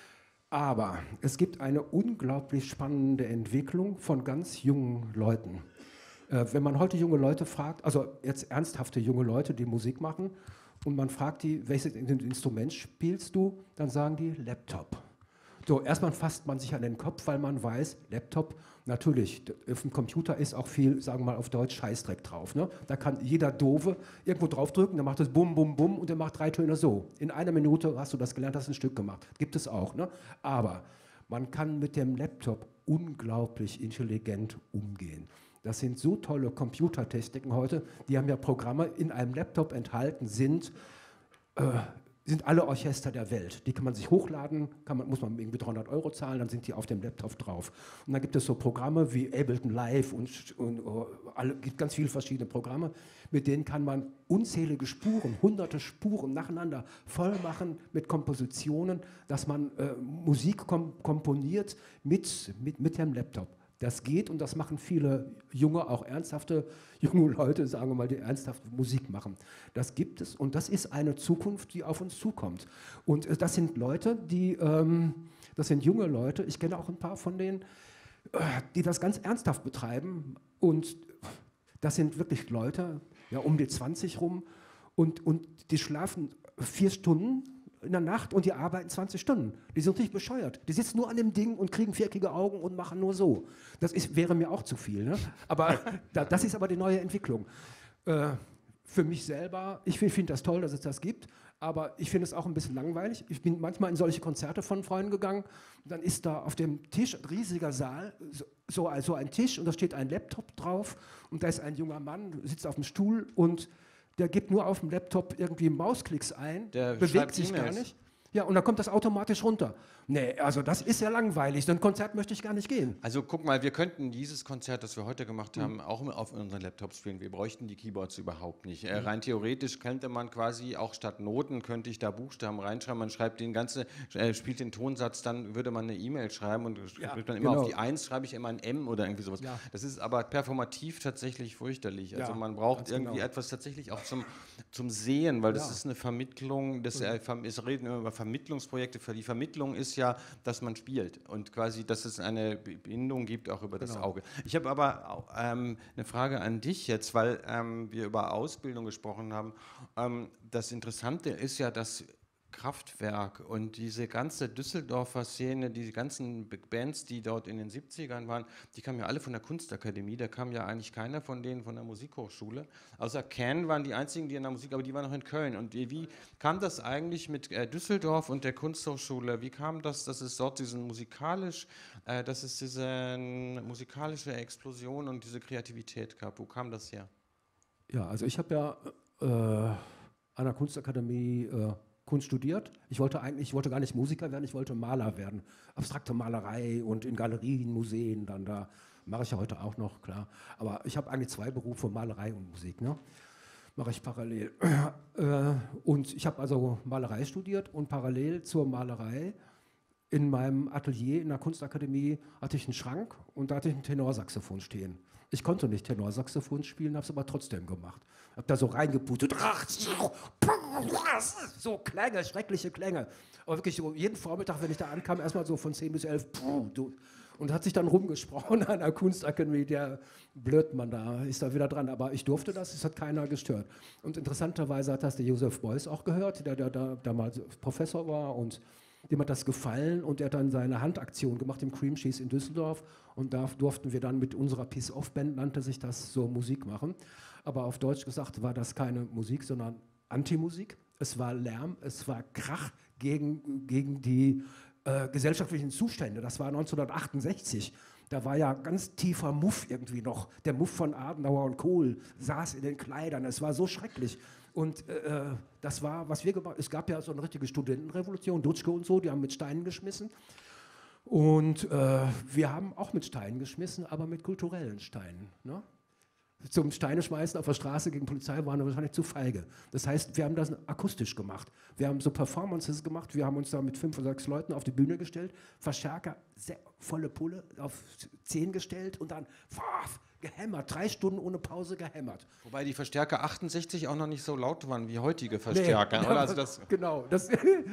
Aber es gibt eine unglaublich spannende Entwicklung von ganz jungen Leuten. Äh, wenn man heute junge Leute fragt, also jetzt ernsthafte junge Leute, die Musik machen, und man fragt die, welches Instrument spielst du, dann sagen die Laptop. So, erstmal fasst man sich an den Kopf, weil man weiß, Laptop, natürlich, auf dem Computer ist auch viel, sagen wir mal auf Deutsch, Scheißdreck drauf. Ne? Da kann jeder Doofe irgendwo draufdrücken, dann macht es bum, bum, bum und der macht drei Töne so. In einer Minute hast du das gelernt, hast ein Stück gemacht. Gibt es auch. Ne? Aber man kann mit dem Laptop unglaublich intelligent umgehen. Das sind so tolle Computertechniken heute, die haben ja Programme in einem Laptop enthalten, sind... Äh, sind alle Orchester der Welt. Die kann man sich hochladen, kann man, muss man irgendwie dreihundert Euro zahlen, dann sind die auf dem Laptop drauf. Und dann gibt es so Programme wie Ableton Live und, und uh, alle, gibt ganz viele verschiedene Programme, mit denen kann man unzählige Spuren, hunderte Spuren nacheinander voll machen mit Kompositionen, dass man äh, Musik kom komponiert mit, mit, mit dem Laptop. Das geht und das machen viele junge, auch ernsthafte junge Leute, sagen wir mal, die ernsthaft Musik machen. Das gibt es und das ist eine Zukunft, die auf uns zukommt. Und das sind Leute, die, ähm, das sind junge Leute, ich kenne auch ein paar von denen, äh, die das ganz ernsthaft betreiben und das sind wirklich Leute, ja, um die zwanzig rum und, und die schlafen vier Stunden in der Nacht und die arbeiten zwanzig Stunden. Die sind nicht bescheuert. Die sitzen nur an dem Ding und kriegen viereckige Augen und machen nur so. Das ist, wäre mir auch zu viel. Ne? Aber da, das ist aber die neue Entwicklung. Äh, für mich selber, ich finde find das toll, dass es das gibt, aber ich finde es auch ein bisschen langweilig. Ich bin manchmal in solche Konzerte von Freunden gegangen, und dann ist da auf dem Tisch, ein riesiger Saal, so, so also ein Tisch und da steht ein Laptop drauf und da ist ein junger Mann, sitzt auf dem Stuhl und der gibt nur auf dem Laptop irgendwie Mausklicks ein, Der bewegt sich gar E-Mails. nicht. Ja, und dann kommt das automatisch runter. Nee, also das ist ja langweilig. So ein Konzert möchte ich gar nicht gehen. Also guck mal, wir könnten dieses Konzert, das wir heute gemacht haben, auch auf unseren Laptops spielen. Wir bräuchten die Keyboards überhaupt nicht. Äh, rein theoretisch könnte man quasi auch statt Noten, könnte ich da Buchstaben reinschreiben. Man schreibt den ganzen, äh, spielt den Tonsatz, dann würde man eine E-Mail schreiben und Ja, schreibt dann immer genau. auf die eins, schreibe ich immer ein M oder irgendwie sowas. Ja. Das ist aber performativ tatsächlich fürchterlich. Also Ja, man braucht ganz irgendwie genau. etwas tatsächlich auch zum, zum Sehen, weil das Ja. ist eine Vermittlung, das, äh, Verm- wir reden immer über Vermittlungsprojekte. Für die Vermittlung ist ja, dass man spielt und quasi, dass es eine Bindung gibt, auch über das Genau. Auge. Ich habe aber auch, ähm, eine Frage an dich jetzt, weil ähm, wir über Ausbildung gesprochen haben. Ähm, das Interessante ist ja, dass Kraftwerk und diese ganze Düsseldorfer Szene, diese ganzen Big Bands, die dort in den siebzigern waren, die kamen ja alle von der Kunstakademie, da kam ja eigentlich keiner von denen von der Musikhochschule. Außer Can waren die einzigen, die in der Musik, aber die waren noch in Köln. Und wie wie kam das eigentlich mit äh, Düsseldorf und der Kunsthochschule? Wie kam das, dass es dort diesen musikalisch, äh, dass es diese äh, musikalische Explosion und diese Kreativität gab? Wo kam das her? Ja, also ich habe ja äh, an der Kunstakademie äh, Kunst studiert. Ich wollte eigentlich, ich wollte gar nicht Musiker werden, ich wollte Maler werden. Abstrakte Malerei und in Galerien, Museen, dann da mache ich ja heute auch noch, klar. Aber ich habe eigentlich zwei Berufe, Malerei und Musik, ne? Mache ich parallel. Äh, und ich habe also Malerei studiert und parallel zur Malerei in meinem Atelier in der Kunstakademie hatte ich einen Schrank und da hatte ich ein Tenorsaxophon stehen. Ich konnte nicht Tenorsaxophon spielen, habe es aber trotzdem gemacht. Habe da so reingeputet, so Klänge, schreckliche Klänge. Aber wirklich so jeden Vormittag, wenn ich da ankam, erstmal so von zehn bis elf. Und hat sich dann rumgesprochen an der Kunstakademie, der Blödmann da ist da wieder dran. Aber ich durfte das, es hat keiner gestört. Und interessanterweise hat das der Josef Beuys auch gehört, der, der, der damals Professor war und dem hat das gefallen und er hat dann seine Handaktion gemacht im Cream Cheese in Düsseldorf und da durften wir dann mit unserer Peace-Off-Band, nannte sich das, so Musik machen. Aber auf Deutsch gesagt war das keine Musik, sondern Antimusik. Es war Lärm, es war Krach gegen, gegen die äh, gesellschaftlichen Zustände. Das war neunzehnhundertachtundsechzig. Da war ja ganz tiefer Muff irgendwie noch. Der Muff von Adenauer und Kohl saß in den Kleidern. Es war so schrecklich. Und äh, das war, was wir gemacht haben. Es gab ja so eine richtige Studentenrevolution, Dutschke und so, die haben mit Steinen geschmissen. Und äh, wir haben auch mit Steinen geschmissen, aber mit kulturellen Steinen. Ne? Zum Steine schmeißen auf der Straße gegen Polizei waren wir wahrscheinlich zu feige. Das heißt, wir haben das akustisch gemacht. Wir haben so Performances gemacht, wir haben uns da mit fünf oder sechs Leuten auf die Bühne gestellt, Verstärker, sehr volle Pulle auf zehn gestellt und dann pfaff, gehämmert, drei Stunden ohne Pause gehämmert. Wobei die Verstärker achtundsechzig auch noch nicht so laut waren wie heutige Verstärker. Nee, oder? Also das genau, das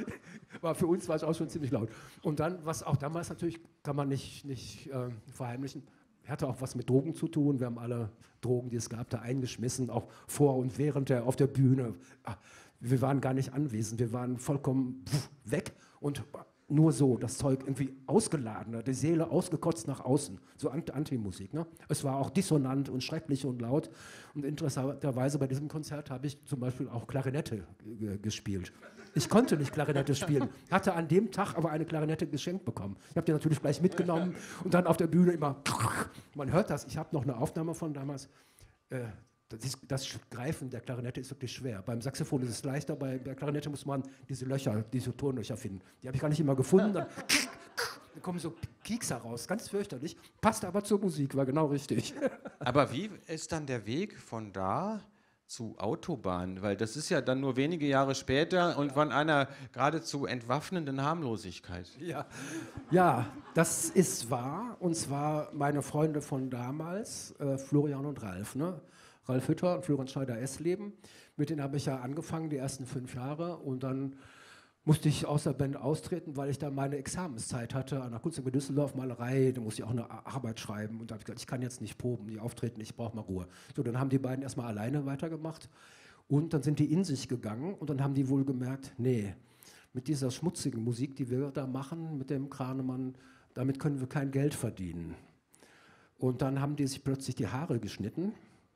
war für uns war es auch schon ziemlich laut. Und dann, was auch damals natürlich, kann man nicht, nicht äh, verheimlichen, hatte auch was mit Drogen zu tun. Wir haben alle Drogen, die es gab, da eingeschmissen, auch vor und während der auf der Bühne. Wir waren gar nicht anwesend, wir waren vollkommen pff, weg und nur so, das Zeug irgendwie ausgeladen, die Seele ausgekotzt nach außen, so Antimusik. Ne? Es war auch dissonant und schrecklich und laut. Und interessanterweise bei diesem Konzert habe ich zum Beispiel auch Klarinette gespielt. Ich konnte nicht Klarinette spielen, hatte an dem Tag aber eine Klarinette geschenkt bekommen. Ich habe die natürlich gleich mitgenommen und dann auf der Bühne immer, man hört das, ich habe noch eine Aufnahme von damals, äh, Das, ist, das Greifen der Klarinette ist wirklich schwer. Beim Saxophon ist es leichter, bei der Klarinette muss man diese Löcher, diese Tonlöcher finden. Die habe ich gar nicht immer gefunden. Dann, dann kommen so Kiekser raus, ganz fürchterlich. Passt aber zur Musik, war genau richtig. Aber wie ist dann der Weg von da zu Autobahn? Weil das ist ja dann nur wenige Jahre später und von einer geradezu entwaffnenden Harmlosigkeit. Ja, ja, das ist wahr. Und zwar meine Freunde von damals, äh, Florian und Ralf, ne? Ralf Hütter und Florian Schneider-Essleben. Mit denen habe ich ja angefangen, die ersten fünf Jahre. Und dann musste ich aus der Band austreten, weil ich da meine Examenszeit hatte an der Kunstakademie Düsseldorf, Malerei. Da musste ich auch eine Arbeit schreiben. Und da habe ich gesagt, ich kann jetzt nicht proben, nicht auftreten, ich brauche mal Ruhe. So, dann haben die beiden erstmal alleine weitergemacht. Und dann sind die in sich gegangen. Und dann haben die wohl gemerkt, nee, mit dieser schmutzigen Musik, die wir da machen, mit dem Kranemann, damit können wir kein Geld verdienen. Und dann haben die sich plötzlich die Haare geschnitten.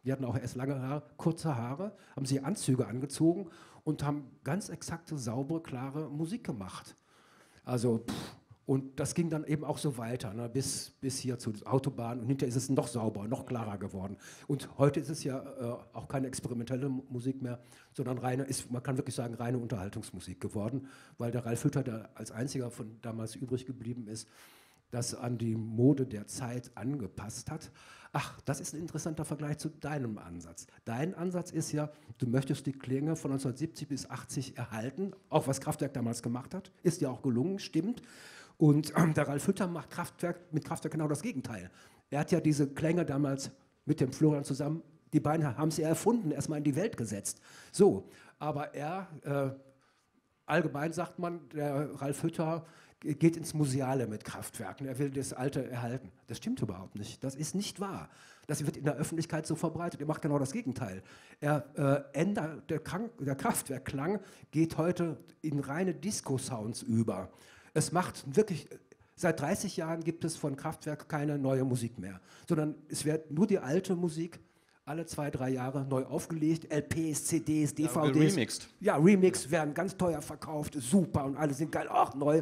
die hatten auch erst lange Haare, kurze Haare, haben sich Anzüge angezogen und haben ganz exakte, saubere, klare Musik gemacht. Also, pff, und das ging dann eben auch so weiter, ne, bis, bis hier zur Autobahn. Und hinterher ist es noch sauberer, noch klarer geworden. Und heute ist es ja äh, auch keine experimentelle Musik mehr, sondern reine, ist, man kann wirklich sagen, reine Unterhaltungsmusik geworden, weil der Ralf Hütter, der als einziger von damals übrig geblieben ist, das an die Mode der Zeit angepasst hat. Ach, das ist ein interessanter Vergleich zu deinem Ansatz. Dein Ansatz ist ja, du möchtest die Klänge von neunzehnhundertsiebzig bis achtzig erhalten, auch was Kraftwerk damals gemacht hat, ist ja auch gelungen, stimmt. Und ähm, der Ralf Hütter macht Kraftwerk, mit Kraftwerk genau das Gegenteil. Er hat ja diese Klänge damals mit dem Florian zusammen, die beiden haben sie erfunden, erstmal in die Welt gesetzt. So, aber er, äh, allgemein sagt man, der Ralf Hütter geht ins Museale mit Kraftwerken, er will das Alte erhalten. Das stimmt überhaupt nicht, das ist nicht wahr. Das wird in der Öffentlichkeit so verbreitet, er macht genau das Gegenteil. Er äh, ändert, der, Krank, der Kraftwerkklang geht heute in reine Disco-Sounds über. Es macht wirklich, seit dreißig Jahren gibt es von Kraftwerk keine neue Musik mehr, sondern es wird nur die alte Musik alle zwei, drei Jahre neu aufgelegt, L Ps, C Ds, D V Ds. Ja, remixed. Ja, remixed, werden ganz teuer verkauft, super und alle sind geil, ach, neu.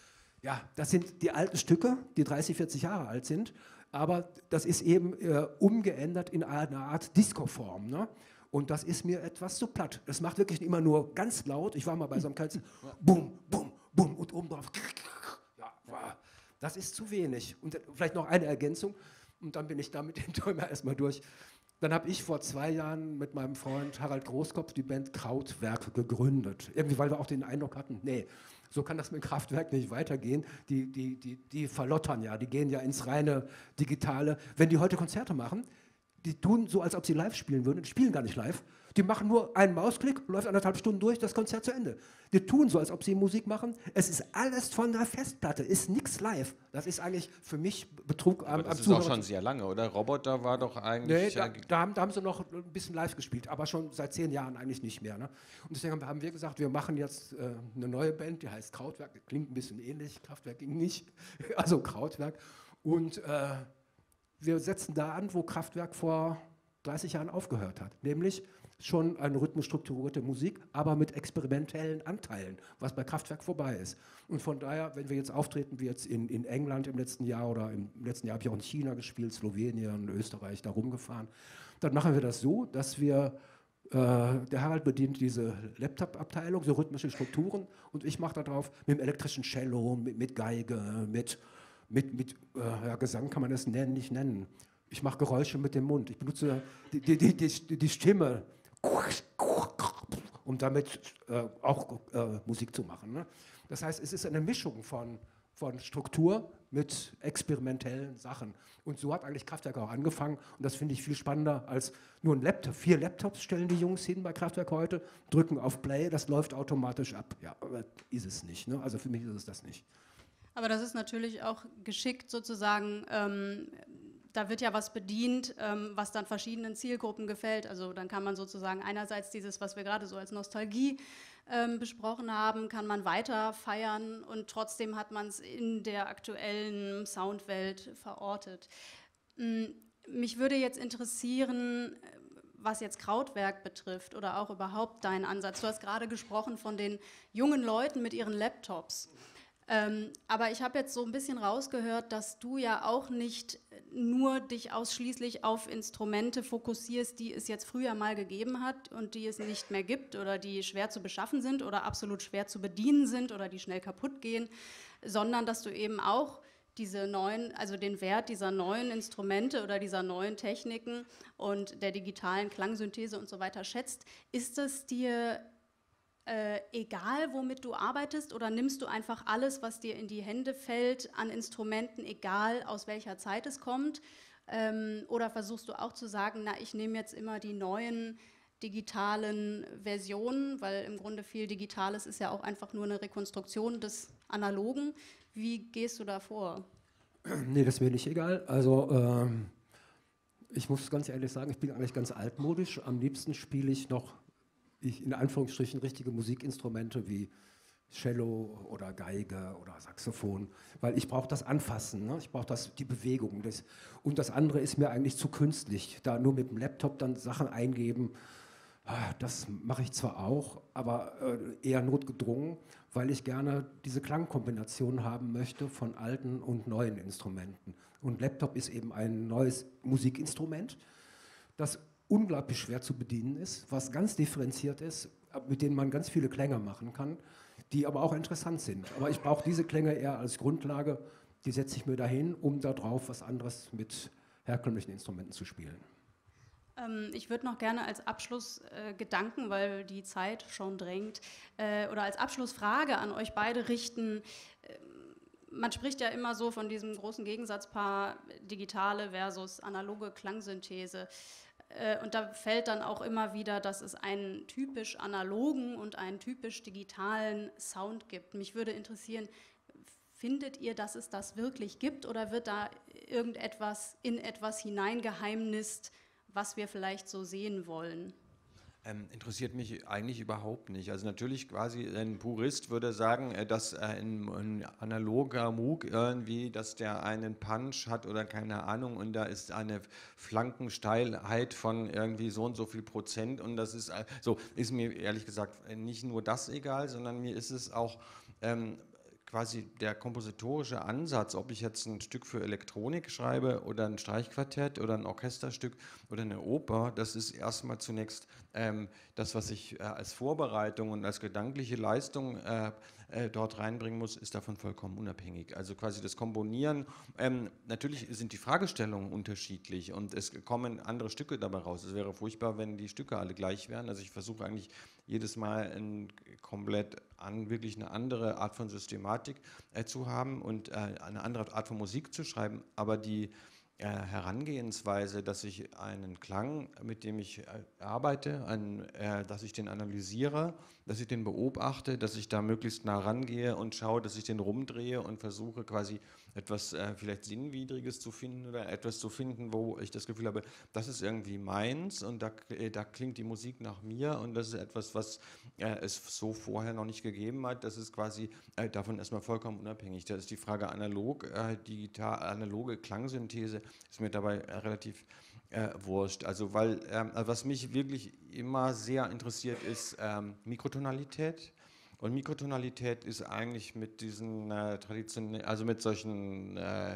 Ja, das sind die alten Stücke, die dreißig, vierzig Jahre alt sind, aber das ist eben äh, umgeändert in eine Art Disco-Form, ne? Und das ist mir etwas zu platt. Das macht wirklich immer nur ganz laut. Ich war mal bei so einem Kalzen, bum, bum, bum und oben drauf. Ja, das ist zu wenig. Und vielleicht noch eine Ergänzung und dann bin ich da mit dem Thema erstmal durch. Dann habe ich vor zwei Jahren mit meinem Freund Harald Großkopf die Band Krautwerk gegründet. Irgendwie, weil wir auch den Eindruck hatten, nee, so kann das mit Kraftwerk nicht weitergehen. Die, die, die, die verlottern ja, die gehen ja ins reine Digitale. Wenn die heute Konzerte machen, die tun so, als ob sie live spielen würden, die spielen gar nicht live. Die machen nur einen Mausklick, läuft anderthalb Stunden durch, das Konzert zu Ende. Die tun so, als ob sie Musik machen. Es ist alles von der Festplatte, ist nichts live. Das ist eigentlich für mich Betrug am, aber das am ist Zuhörer. auch schon sehr lange, oder? Roboter war doch eigentlich... Nee, da, da, haben, da haben sie noch ein bisschen live gespielt, aber schon seit zehn Jahren eigentlich nicht mehr. Ne? Und deswegen haben wir gesagt, wir machen jetzt äh, eine neue Band, die heißt Krautwerk. Das klingt ein bisschen ähnlich, Kraftwerk ging nicht, also Krautwerk. Und äh, wir setzen da an, wo Kraftwerk vor dreißig Jahren aufgehört hat, nämlich schon eine rhythmisch strukturierte Musik, aber mit experimentellen Anteilen, was bei Kraftwerk vorbei ist. Und von daher, wenn wir jetzt auftreten, wie jetzt in, in England im letzten Jahr oder im letzten Jahr habe ich auch in China gespielt, Slowenien, Österreich, da rumgefahren, dann machen wir das so, dass wir, äh, der Harald bedient diese Laptop-Abteilung, so rhythmische Strukturen und ich mache da drauf mit dem elektrischen Cello, mit, mit Geige, mit, mit, mit äh, ja, Gesang kann man das nennen, nicht nennen. Ich mache Geräusche mit dem Mund, ich benutze die, die, die, die, die Stimme, um damit äh, auch äh, Musik zu machen. Ne? Das heißt, es ist eine Mischung von, von Struktur mit experimentellen Sachen. Und so hat eigentlich Kraftwerk auch angefangen. Und das finde ich viel spannender als nur ein Laptop. Vier Laptops stellen die Jungs hin bei Kraftwerk heute, drücken auf Play, das läuft automatisch ab. Ja, aber ist es nicht. Ne? Also für mich ist es das nicht. Aber das ist natürlich auch geschickt sozusagen. Ähm, Da wird ja was bedient, ähm, was dann verschiedenen Zielgruppen gefällt. Also dann kann man sozusagen einerseits dieses, was wir gerade so als Nostalgie ähm, besprochen haben, kann man weiter feiern und trotzdem hat man es in der aktuellen Soundwelt verortet. Ähm, mich würde jetzt interessieren, was jetzt Krautwerk betrifft oder auch überhaupt deinen Ansatz. Du hast gerade gesprochen von den jungen Leuten mit ihren Laptops. Ähm, aber ich habe jetzt so ein bisschen rausgehört, dass du ja auch nicht nur dich ausschließlich auf Instrumente fokussierst, die es jetzt früher mal gegeben hat und die es nicht mehr gibt oder die schwer zu beschaffen sind oder absolut schwer zu bedienen sind oder die schnell kaputt gehen, sondern dass du eben auch diese neuen, also den Wert dieser neuen Instrumente oder dieser neuen Techniken und der digitalen Klangsynthese und so weiter schätzt. Ist das dir Äh, egal, womit du arbeitest, oder nimmst du einfach alles, was dir in die Hände fällt, an Instrumenten, egal aus welcher Zeit es kommt? Ähm, oder versuchst du auch zu sagen, na, ich nehme jetzt immer die neuen digitalen Versionen, weil im Grunde viel Digitales ist ja auch einfach nur eine Rekonstruktion des Analogen. Wie gehst du da vor? Nee, das ist mir nicht egal. Also ähm, ich muss ganz ehrlich sagen, ich bin eigentlich ganz altmodisch. Am liebsten spiele ich noch ich, in Anführungsstrichen richtige Musikinstrumente wie Cello oder Geige oder Saxophon, weil ich brauche das Anfassen, ne? Ich brauche das, die Bewegung. Das, und das andere ist mir eigentlich zu künstlich. Da nur mit dem Laptop dann Sachen eingeben, das mache ich zwar auch, aber äh, eher notgedrungen, weil ich gerne diese Klangkombination haben möchte von alten und neuen Instrumenten. Und Laptop ist eben ein neues Musikinstrument, das unglaublich schwer zu bedienen ist, was ganz differenziert ist, mit denen man ganz viele Klänge machen kann, die aber auch interessant sind. Aber ich brauche diese Klänge eher als Grundlage, die setze ich mir dahin, um darauf was anderes mit herkömmlichen Instrumenten zu spielen. Ähm, ich würde noch gerne als Abschlussgedanken, äh, weil die Zeit schon drängt, äh, oder als Abschlussfrage an euch beide richten. Äh, man spricht ja immer so von diesem großen Gegensatzpaar digitale versus analoge Klangsynthese. Und da fällt dann auch immer wieder, dass es einen typisch analogen und einen typisch digitalen Sound gibt. Mich würde interessieren, findet ihr, dass es das wirklich gibt oder wird da irgendetwas in etwas hineingeheimnist, was wir vielleicht so sehen wollen? Ähm, interessiert mich eigentlich überhaupt nicht. Also natürlich quasi ein Purist würde sagen, dass ein, ein analoger Moog irgendwie, dass der einen Punch hat oder keine Ahnung und da ist eine Flankensteilheit von irgendwie so und so viel Prozent und das ist so, ist mir ehrlich gesagt nicht nur das egal, sondern mir ist es auch ähm, quasi der kompositorische Ansatz, ob ich jetzt ein Stück für Elektronik schreibe oder ein Streichquartett oder ein Orchesterstück oder eine Oper, das ist erstmal zunächst ähm, das, was ich äh, als Vorbereitung und als gedankliche Leistung äh, äh, dort reinbringen muss, ist davon vollkommen unabhängig. Also quasi das Komponieren, ähm, natürlich sind die Fragestellungen unterschiedlich und es kommen andere Stücke dabei raus. Es wäre furchtbar, wenn die Stücke alle gleich wären. Also ich versuche eigentlich jedes Mal ein komplett an, wirklich eine andere Art von Systematik äh, zu haben und äh, eine andere Art von Musik zu schreiben, aber die äh, Herangehensweise, dass ich einen Klang, mit dem ich äh, arbeite, einen, äh, dass ich den analysiere, dass ich den beobachte, dass ich da möglichst nah rangehe und schaue, dass ich den rumdrehe und versuche quasi etwas äh, vielleicht Sinnwidriges zu finden oder etwas zu finden, wo ich das Gefühl habe, das ist irgendwie meins und da, äh, da klingt die Musik nach mir und das ist etwas, was äh, es so vorher noch nicht gegeben hat. Das ist quasi äh, davon erstmal vollkommen unabhängig. Da ist die Frage analog, äh, digital, analoge Klangsynthese ist mir dabei äh, relativ äh, wurscht. Also weil ähm, was mich wirklich immer sehr interessiert ist ähm, Mikrotonalität. Und Mikrotonalität ist eigentlich mit diesen äh, traditionellen, also mit solchen äh,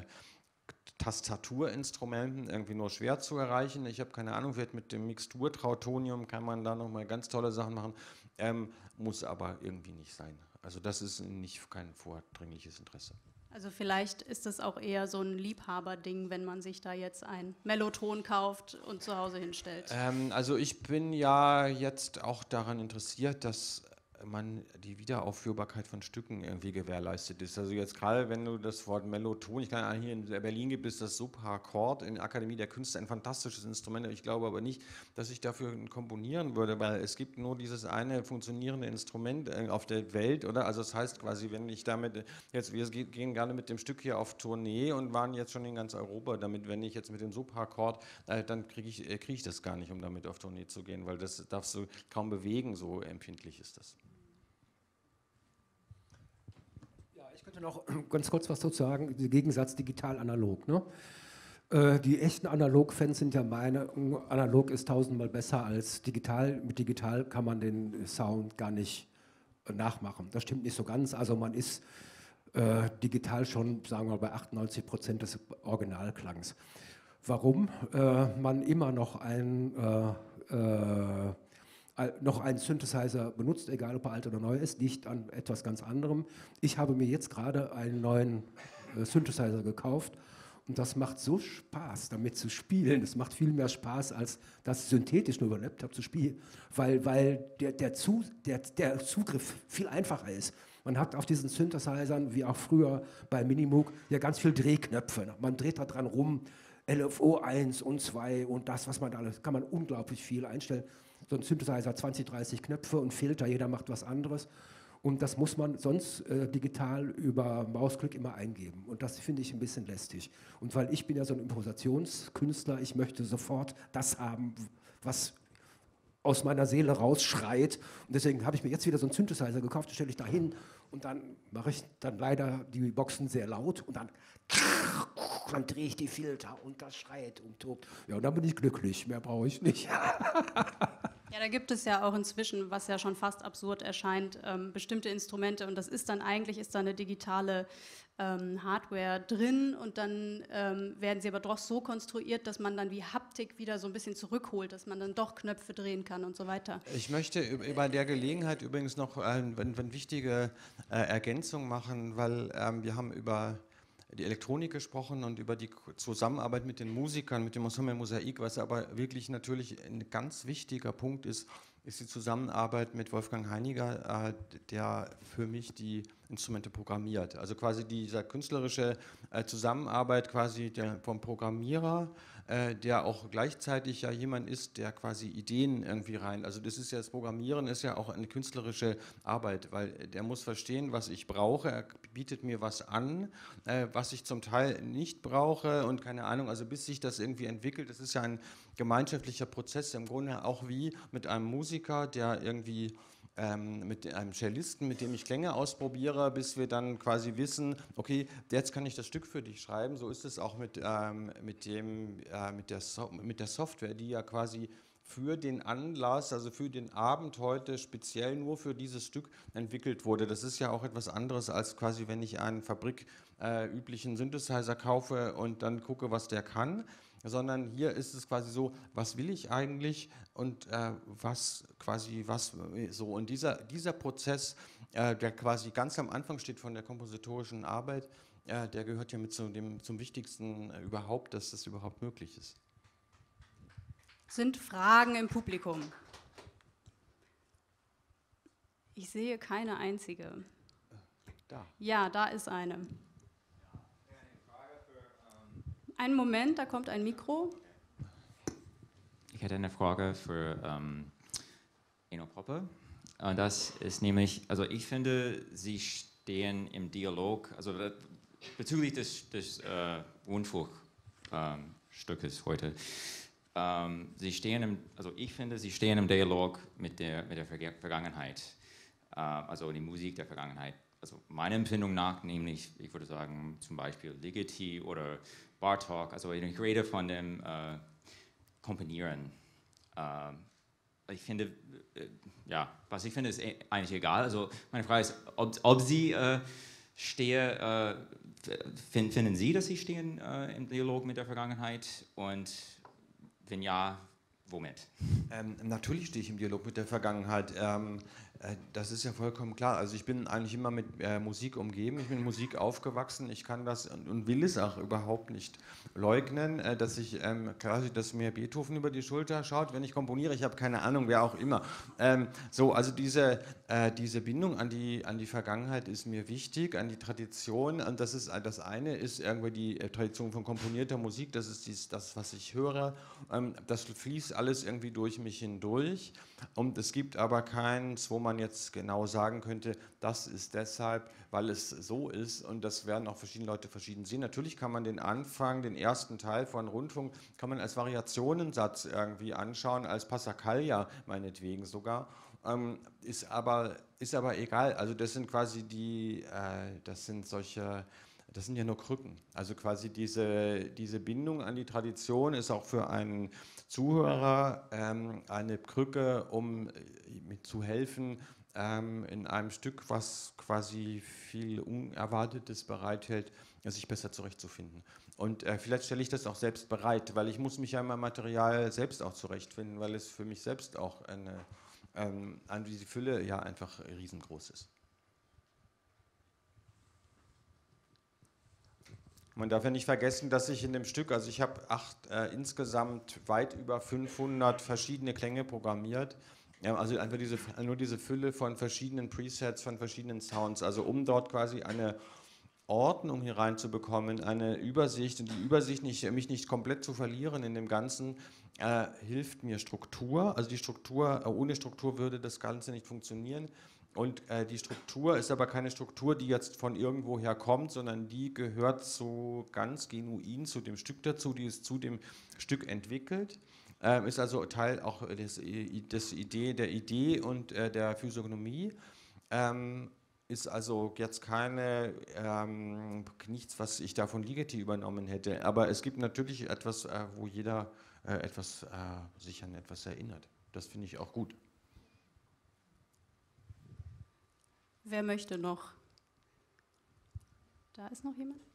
Tastaturinstrumenten irgendwie nur schwer zu erreichen. Ich habe keine Ahnung, vielleicht mit dem Mixturtrautonium kann man da nochmal ganz tolle Sachen machen, ähm, muss aber irgendwie nicht sein. Also das ist nicht kein vordringliches Interesse. Also vielleicht ist es auch eher so ein Liebhaberding, wenn man sich da jetzt ein Mellotron kauft und zu Hause hinstellt. Ähm, also ich bin ja jetzt auch daran interessiert, dass man die Wiederaufführbarkeit von Stücken irgendwie gewährleistet ist. Also jetzt gerade, wenn du das Wort Mellotron, ich kann hier in Berlin gibt es das Subharchord in der Akademie der Künste, ein fantastisches Instrument. Ich glaube aber nicht, dass ich dafür komponieren würde, weil es gibt nur dieses eine funktionierende Instrument auf der Welt, oder? Also das heißt quasi, wenn ich damit, jetzt wir gehen gerne mit dem Stück hier auf Tournee und waren jetzt schon in ganz Europa damit, wenn ich jetzt mit dem Subharchord, äh, dann kriege ich, äh, krieg ich das gar nicht, um damit auf Tournee zu gehen, weil das darfst du kaum bewegen, so empfindlich ist das. Ich könnte noch ganz kurz was dazu sagen, der Gegensatz digital-analog. Ne? Äh, die echten Analog-Fans sind der Meinung, analog ist tausendmal besser als digital. Mit digital kann man den Sound gar nicht äh, nachmachen. Das stimmt nicht so ganz. Also man ist äh, digital schon, sagen wir mal, bei achtundneunzig Prozent des Originalklangs. Warum? Äh, man immer noch ein äh, äh, noch einen Synthesizer benutzt, egal ob er alt oder neu ist, liegt an etwas ganz anderem. Ich habe mir jetzt gerade einen neuen äh, Synthesizer gekauft und das macht so Spaß, damit zu spielen. Es macht viel mehr Spaß, als das synthetisch nur über den Laptop zu spielen, weil, weil der, der, Zu, der, der Zugriff viel einfacher ist. Man hat auf diesen Synthesizern, wie auch früher bei Minimoog, ja ganz viele Drehknöpfe. Man dreht da dran rum, L F O eins und zwei und das, was man da alles, kann man unglaublich viel einstellen. So ein Synthesizer hat zwanzig, dreißig Knöpfe und Filter, jeder macht was anderes. Und das muss man sonst äh, digital über Mausklick immer eingeben. Und das finde ich ein bisschen lästig. Und weil ich bin ja so ein Improvisationskünstler, ich möchte sofort das haben, was aus meiner Seele rausschreit. Und deswegen habe ich mir jetzt wieder so einen Synthesizer gekauft, den stelle ich da hin und dann mache ich dann leider die Boxen sehr laut und dann, dann drehe ich die Filter und das schreit und tobt. Ja, und dann bin ich glücklich, mehr brauche ich nicht. Ja, da gibt es ja auch inzwischen, was ja schon fast absurd erscheint, ähm, bestimmte Instrumente und das ist dann eigentlich, ist da eine digitale ähm, Hardware drin und dann ähm, werden sie aber doch so konstruiert, dass man dann die Haptik wieder so ein bisschen zurückholt, dass man dann doch Knöpfe drehen kann und so weiter. Ich möchte bei der Gelegenheit übrigens noch eine, eine wichtige äh, Ergänzung machen, weil ähm, wir haben über die Elektronik gesprochen und über die Zusammenarbeit mit den Musikern, mit dem Ensemble Mosaik, was aber wirklich natürlich ein ganz wichtiger Punkt ist, ist die Zusammenarbeit mit Wolfgang Heiniger, äh, der für mich die Instrumente programmiert. Also quasi diese künstlerische äh, Zusammenarbeit quasi der, vom Programmierer, äh, der auch gleichzeitig ja jemand ist, der quasi Ideen irgendwie rein, also das ist ja das Programmieren ist ja auch eine künstlerische Arbeit, weil der muss verstehen, was ich brauche, er bietet mir was an, äh, was ich zum Teil nicht brauche und keine Ahnung, also bis sich das irgendwie entwickelt, das ist ja ein gemeinschaftlicher Prozess, im Grunde auch wie mit einem Musiker, der irgendwie ähm, mit einem Cellisten, mit dem ich Klänge ausprobiere, bis wir dann quasi wissen, okay, jetzt kann ich das Stück für dich schreiben. So ist es auch mit, ähm, mit, dem, äh, mit, der so mit der Software, die ja quasi für den Anlass, also für den Abend heute speziell nur für dieses Stück entwickelt wurde. Das ist ja auch etwas anderes als quasi, wenn ich einen fabriküblichen äh, Synthesizer kaufe und dann gucke, was der kann, sondern hier ist es quasi so, was will ich eigentlich und äh, was quasi, was so. Und dieser, dieser Prozess, äh, der quasi ganz am Anfang steht von der kompositorischen Arbeit, äh, der gehört ja mit zu dem, zum Wichtigsten äh, überhaupt, dass das überhaupt möglich ist. Sind Fragen im Publikum? Ich sehe keine einzige. Da. Ja, da ist eine. Einen Moment, da kommt ein Mikro. Ich hätte eine Frage für ähm, Eno Poppe. Und das ist nämlich, also ich finde, Sie stehen im Dialog, also bezüglich des, des äh, Rundfunkstückes ähm, heute. Ähm, Sie stehen im, also ich finde, Sie stehen im Dialog mit der, mit der Verge- Vergangenheit, äh, also die Musik der Vergangenheit. Also meiner Empfindung nach, nämlich, ich würde sagen, zum Beispiel Ligeti oder Bartók, also ich rede von dem äh, Komponieren. Äh, ich finde, äh, ja, was ich finde, ist eigentlich egal. Also meine Frage ist, ob, ob Sie äh, stehen, äh, finden Sie, dass Sie stehen äh, im Dialog mit der Vergangenheit und wenn ja, womit? Ähm, natürlich stehe ich im Dialog mit der Vergangenheit. Ähm, äh, das ist ja vollkommen klar. Also ich bin eigentlich immer mit äh, Musik umgeben. Ich bin mit Musik aufgewachsen. Ich kann das und, und will es auch überhaupt nicht leugnen, äh, dass ich ähm, quasi, dass mir Beethoven über die Schulter schaut, wenn ich komponiere. Ich habe keine Ahnung, wer auch immer. Ähm, so, also diese, äh, diese Bindung an die, an die Vergangenheit ist mir wichtig, an die Tradition. Und das ist das eine ist irgendwie die äh, Tradition von komponierter Musik. Das ist dies, das, was ich höre. Ähm, das fließt alles irgendwie durch mich hindurch. Und es gibt aber keins, wo man jetzt genau sagen könnte, das ist deshalb, weil es so ist. Und das werden auch verschiedene Leute verschieden sehen. Natürlich kann man den Anfang, den ersten Teil von Rundfunk, kann man als Variationensatz irgendwie anschauen, als Passacaglia meinetwegen sogar. Ähm, ist, aber, ist aber egal. Also das sind quasi die, äh, das sind solche... Das sind ja nur Krücken. Also quasi diese, diese Bindung an die Tradition ist auch für einen Zuhörer ähm, eine Krücke, um mit zu helfen ähm, in einem Stück, was quasi viel Unerwartetes bereithält, sich besser zurechtzufinden. Und äh, vielleicht stelle ich das auch selbst bereit, weil ich muss mich ja in meinem Material selbst auch zurechtfinden, weil es für mich selbst auch eine, ähm, eine diese Fülle ja einfach riesengroß ist. Man darf ja nicht vergessen, dass ich in dem Stück, also ich habe acht, äh, insgesamt weit über fünfhundert verschiedene Klänge programmiert. Ja, also einfach diese, nur diese Fülle von verschiedenen Presets, von verschiedenen Sounds, also um dort quasi eine Ordnung hier reinzubekommen, eine Übersicht und die Übersicht, nicht, mich nicht komplett zu verlieren in dem Ganzen, äh, hilft mir Struktur. Also die Struktur, äh, ohne Struktur würde das Ganze nicht funktionieren. Und äh, die Struktur ist aber keine Struktur, die jetzt von irgendwoher kommt, sondern die gehört so ganz genuin zu dem Stück dazu, die ist zu dem Stück entwickelt, äh, ist also Teil auch des, des Idee, der Idee und äh, der Physiognomie. Ähm, ist also jetzt keine, ähm, nichts, was ich da von Ligeti übernommen hätte. Aber es gibt natürlich etwas, äh, wo jeder äh, etwas, äh, sich an etwas erinnert. Das finde ich auch gut. Wer möchte noch? Da ist noch jemand?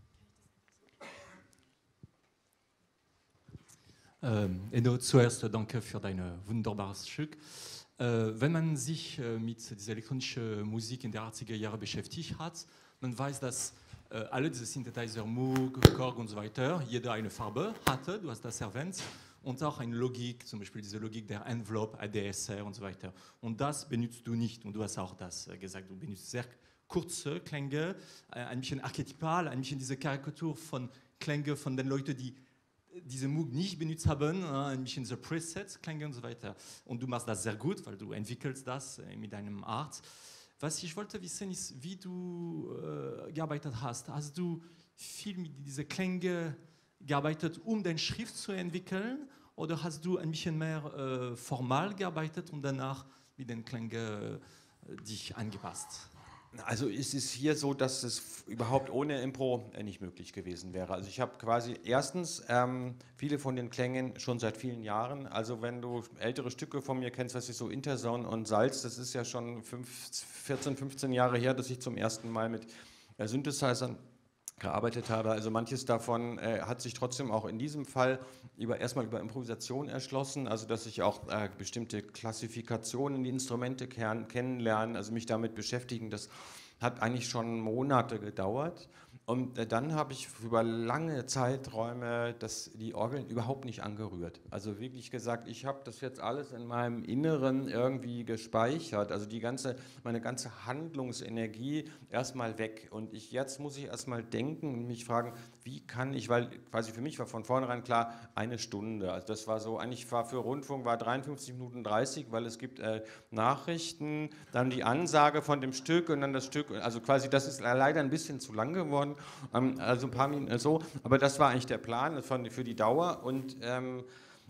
Ähm, Enno, zuerst danke für dein wunderbares Stück. Äh, wenn man sich äh, mit dieser elektronischen Musik in den achtziger Jahren beschäftigt hat, man weiß, dass äh, alle diese Synthesizer, Moog, Korg und so weiter, jeder eine Farbe hatte, du hast das erwähnt, und auch eine Logik, zum Beispiel diese Logik der Envelope, A D S R und so weiter. Und das benutzt du nicht, und du hast auch das äh, gesagt, du benutzt sehr kurze Klänge, äh, ein bisschen archetypal, ein bisschen diese Karikatur von Klänge von den Leuten, die diese Moog nicht benutzt haben, ein bisschen diese Presets, Klänge und so weiter. Und du machst das sehr gut, weil du entwickelst das mit deinem Art. Was ich wollte wissen, ist, wie du äh, gearbeitet hast. Hast du viel mit diesen Klängen gearbeitet, um deine Schrift zu entwickeln? Oder hast du ein bisschen mehr äh, formal gearbeitet und danach mit den Klängen äh, dich angepasst? Also ist es hier so, dass es überhaupt ohne Impro nicht möglich gewesen wäre. Also ich habe quasi erstens ähm, viele von den Klängen schon seit vielen Jahren. Also wenn du ältere Stücke von mir kennst, was ich so Interzone und Salz, das ist ja schon vierzehn, fünfzehn Jahre her, dass ich zum ersten Mal mit äh, Synthesizern gearbeitet habe. Also manches davon äh, hat sich trotzdem auch in diesem Fall über, erstmal über Improvisation erschlossen, also dass ich auch äh, bestimmte Klassifikationen, die Instrumente kennenlernen, also mich damit beschäftigen, das hat eigentlich schon Monate gedauert. Und äh, dann habe ich über lange Zeiträume das, die Orgeln überhaupt nicht angerührt. Also wirklich gesagt, ich habe das jetzt alles in meinem Inneren irgendwie gespeichert. Also die ganze, meine ganze Handlungsenergie erstmal weg. Und ich, jetzt muss ich erstmal denken und mich fragen, wie kann ich, weil quasi für mich war von vornherein klar, eine Stunde. Also das war so, eigentlich war für Rundfunk war dreiundfünfzig Minuten dreißig, weil es gibt äh, Nachrichten, dann die Ansage von dem Stück und dann das Stück. Also quasi, das ist leider ein bisschen zu lang geworden. Also ein paar Minuten so, aber das war eigentlich der Plan für die Dauer und ähm,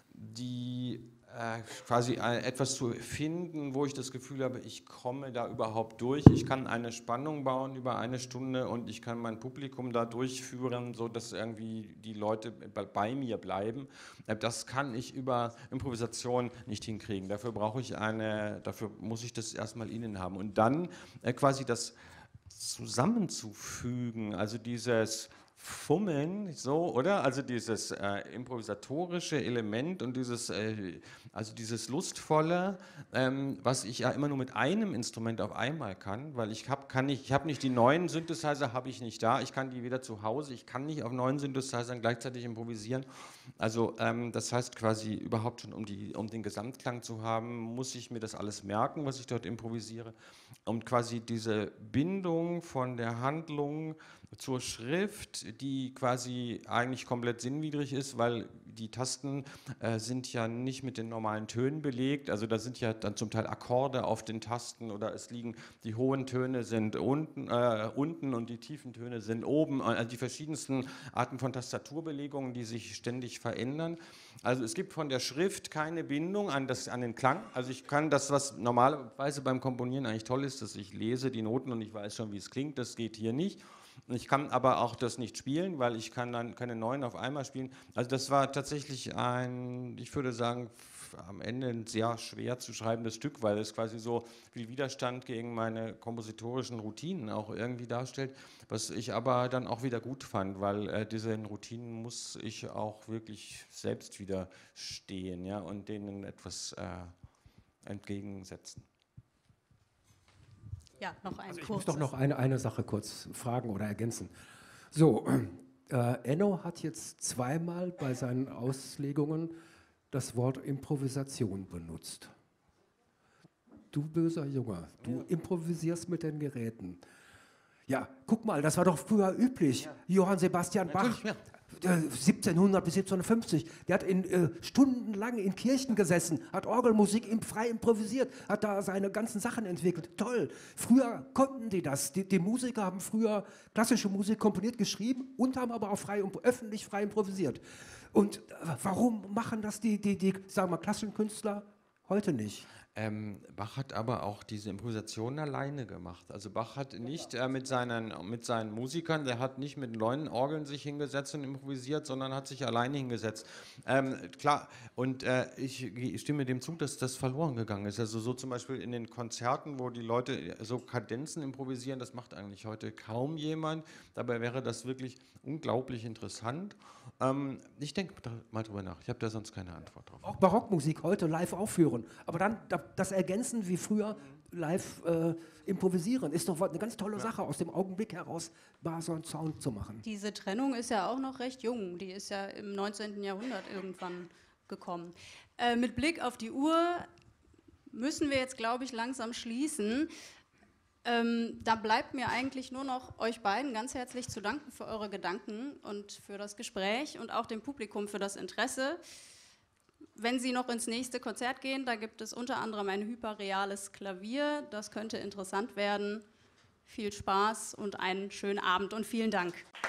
die äh, quasi etwas zu finden, wo ich das Gefühl habe, ich komme da überhaupt durch, ich kann eine Spannung bauen über eine Stunde und ich kann mein Publikum da durchführen, sodass irgendwie die Leute bei mir bleiben. Das kann ich über Improvisation nicht hinkriegen. Dafür brauche ich eine, dafür muss ich das erstmal innen haben und dann äh, quasi das zusammenzufügen, also dieses Fummeln, so, oder? Also dieses äh, improvisatorische Element und dieses, äh, also dieses Lustvolle, ähm, was ich ja immer nur mit einem Instrument auf einmal kann, weil ich habe kann nicht, ich habe nicht die neuen Synthesizer, habe ich nicht da, ich kann die weder zu Hause, ich kann nicht auf neuen Synthesizern gleichzeitig improvisieren. Also ähm, das heißt quasi überhaupt schon, um, die, um den Gesamtklang zu haben, muss ich mir das alles merken, was ich dort improvisiere. Und quasi diese Bindung von der Handlung zur Schrift, die quasi eigentlich komplett sinnwidrig ist, weil die Tasten äh, sind ja nicht mit den normalen Tönen belegt, also da sind ja dann zum Teil Akkorde auf den Tasten oder es liegen, die hohen Töne sind unten, äh, unten und die tiefen Töne sind oben, also die verschiedensten Arten von Tastaturbelegungen, die sich ständig verändern. Also es gibt von der Schrift keine Bindung an, das, an den Klang, also ich kann das, was normalerweise beim Komponieren eigentlich toll ist, dass ich lese die Noten und ich weiß schon, wie es klingt, das geht hier nicht. Ich kann aber auch das nicht spielen, weil ich kann dann keine neuen auf einmal spielen. Also das war tatsächlich ein, ich würde sagen, am Ende ein sehr schwer zu schreibendes Stück, weil es quasi so viel Widerstand gegen meine kompositorischen Routinen auch irgendwie darstellt, was ich aber dann auch wieder gut fand, weil äh, diesen Routinen muss ich auch wirklich selbst widerstehen, ja, und denen etwas äh, entgegensetzen. Ja, noch ein also ich kurzes. muss doch noch eine, eine Sache kurz fragen oder ergänzen. So, äh, Enno hat jetzt zweimal bei seinen Auslegungen das Wort Improvisation benutzt. Du böser Junge, du improvisierst mit den Geräten. Ja, guck mal, das war doch früher üblich. Ja. Johann Sebastian Bach, ja. siebzehnhundert bis siebzehnhundertfünfzig, der hat in, äh, stundenlang in Kirchen gesessen, hat Orgelmusik im, frei improvisiert, hat da seine ganzen Sachen entwickelt. Toll. Früher konnten die das. Die, die Musiker haben früher klassische Musik komponiert, geschrieben und haben aber auch frei, öffentlich frei improvisiert. Und äh, warum machen das die, die, die sagen wir, klassischen Künstler heute nicht? Ähm, Bach hat aber auch diese Improvisation alleine gemacht. Also Bach hat nicht äh, mit, seinen, mit seinen Musikern, der hat nicht mit neuen Orgeln sich hingesetzt und improvisiert, sondern hat sich alleine hingesetzt. Ähm, klar, und äh, ich, ich stimme dem zu, dass das verloren gegangen ist. Also so zum Beispiel in den Konzerten, wo die Leute so Kadenzen improvisieren, das macht eigentlich heute kaum jemand. Dabei wäre das wirklich unglaublich interessant. Ähm, ich denke mal drüber nach. Ich habe da sonst keine Antwort drauf. Auch Barockmusik heute live aufführen, aber dann das Ergänzen wie früher live äh, improvisieren, ist doch eine ganz tolle Sache, aus dem Augenblick heraus Bar und Sound zu machen. Diese Trennung ist ja auch noch recht jung, die ist ja im neunzehnten Jahrhundert irgendwann gekommen. Äh, mit Blick auf die Uhr müssen wir jetzt, glaube ich, langsam schließen. Ähm, da bleibt mir eigentlich nur noch euch beiden ganz herzlich zu danken für eure Gedanken und für das Gespräch und auch dem Publikum für das Interesse. Wenn Sie noch ins nächste Konzert gehen, da gibt es unter anderem ein hyperreales Klavier. Das könnte interessant werden. Viel Spaß und einen schönen Abend und vielen Dank.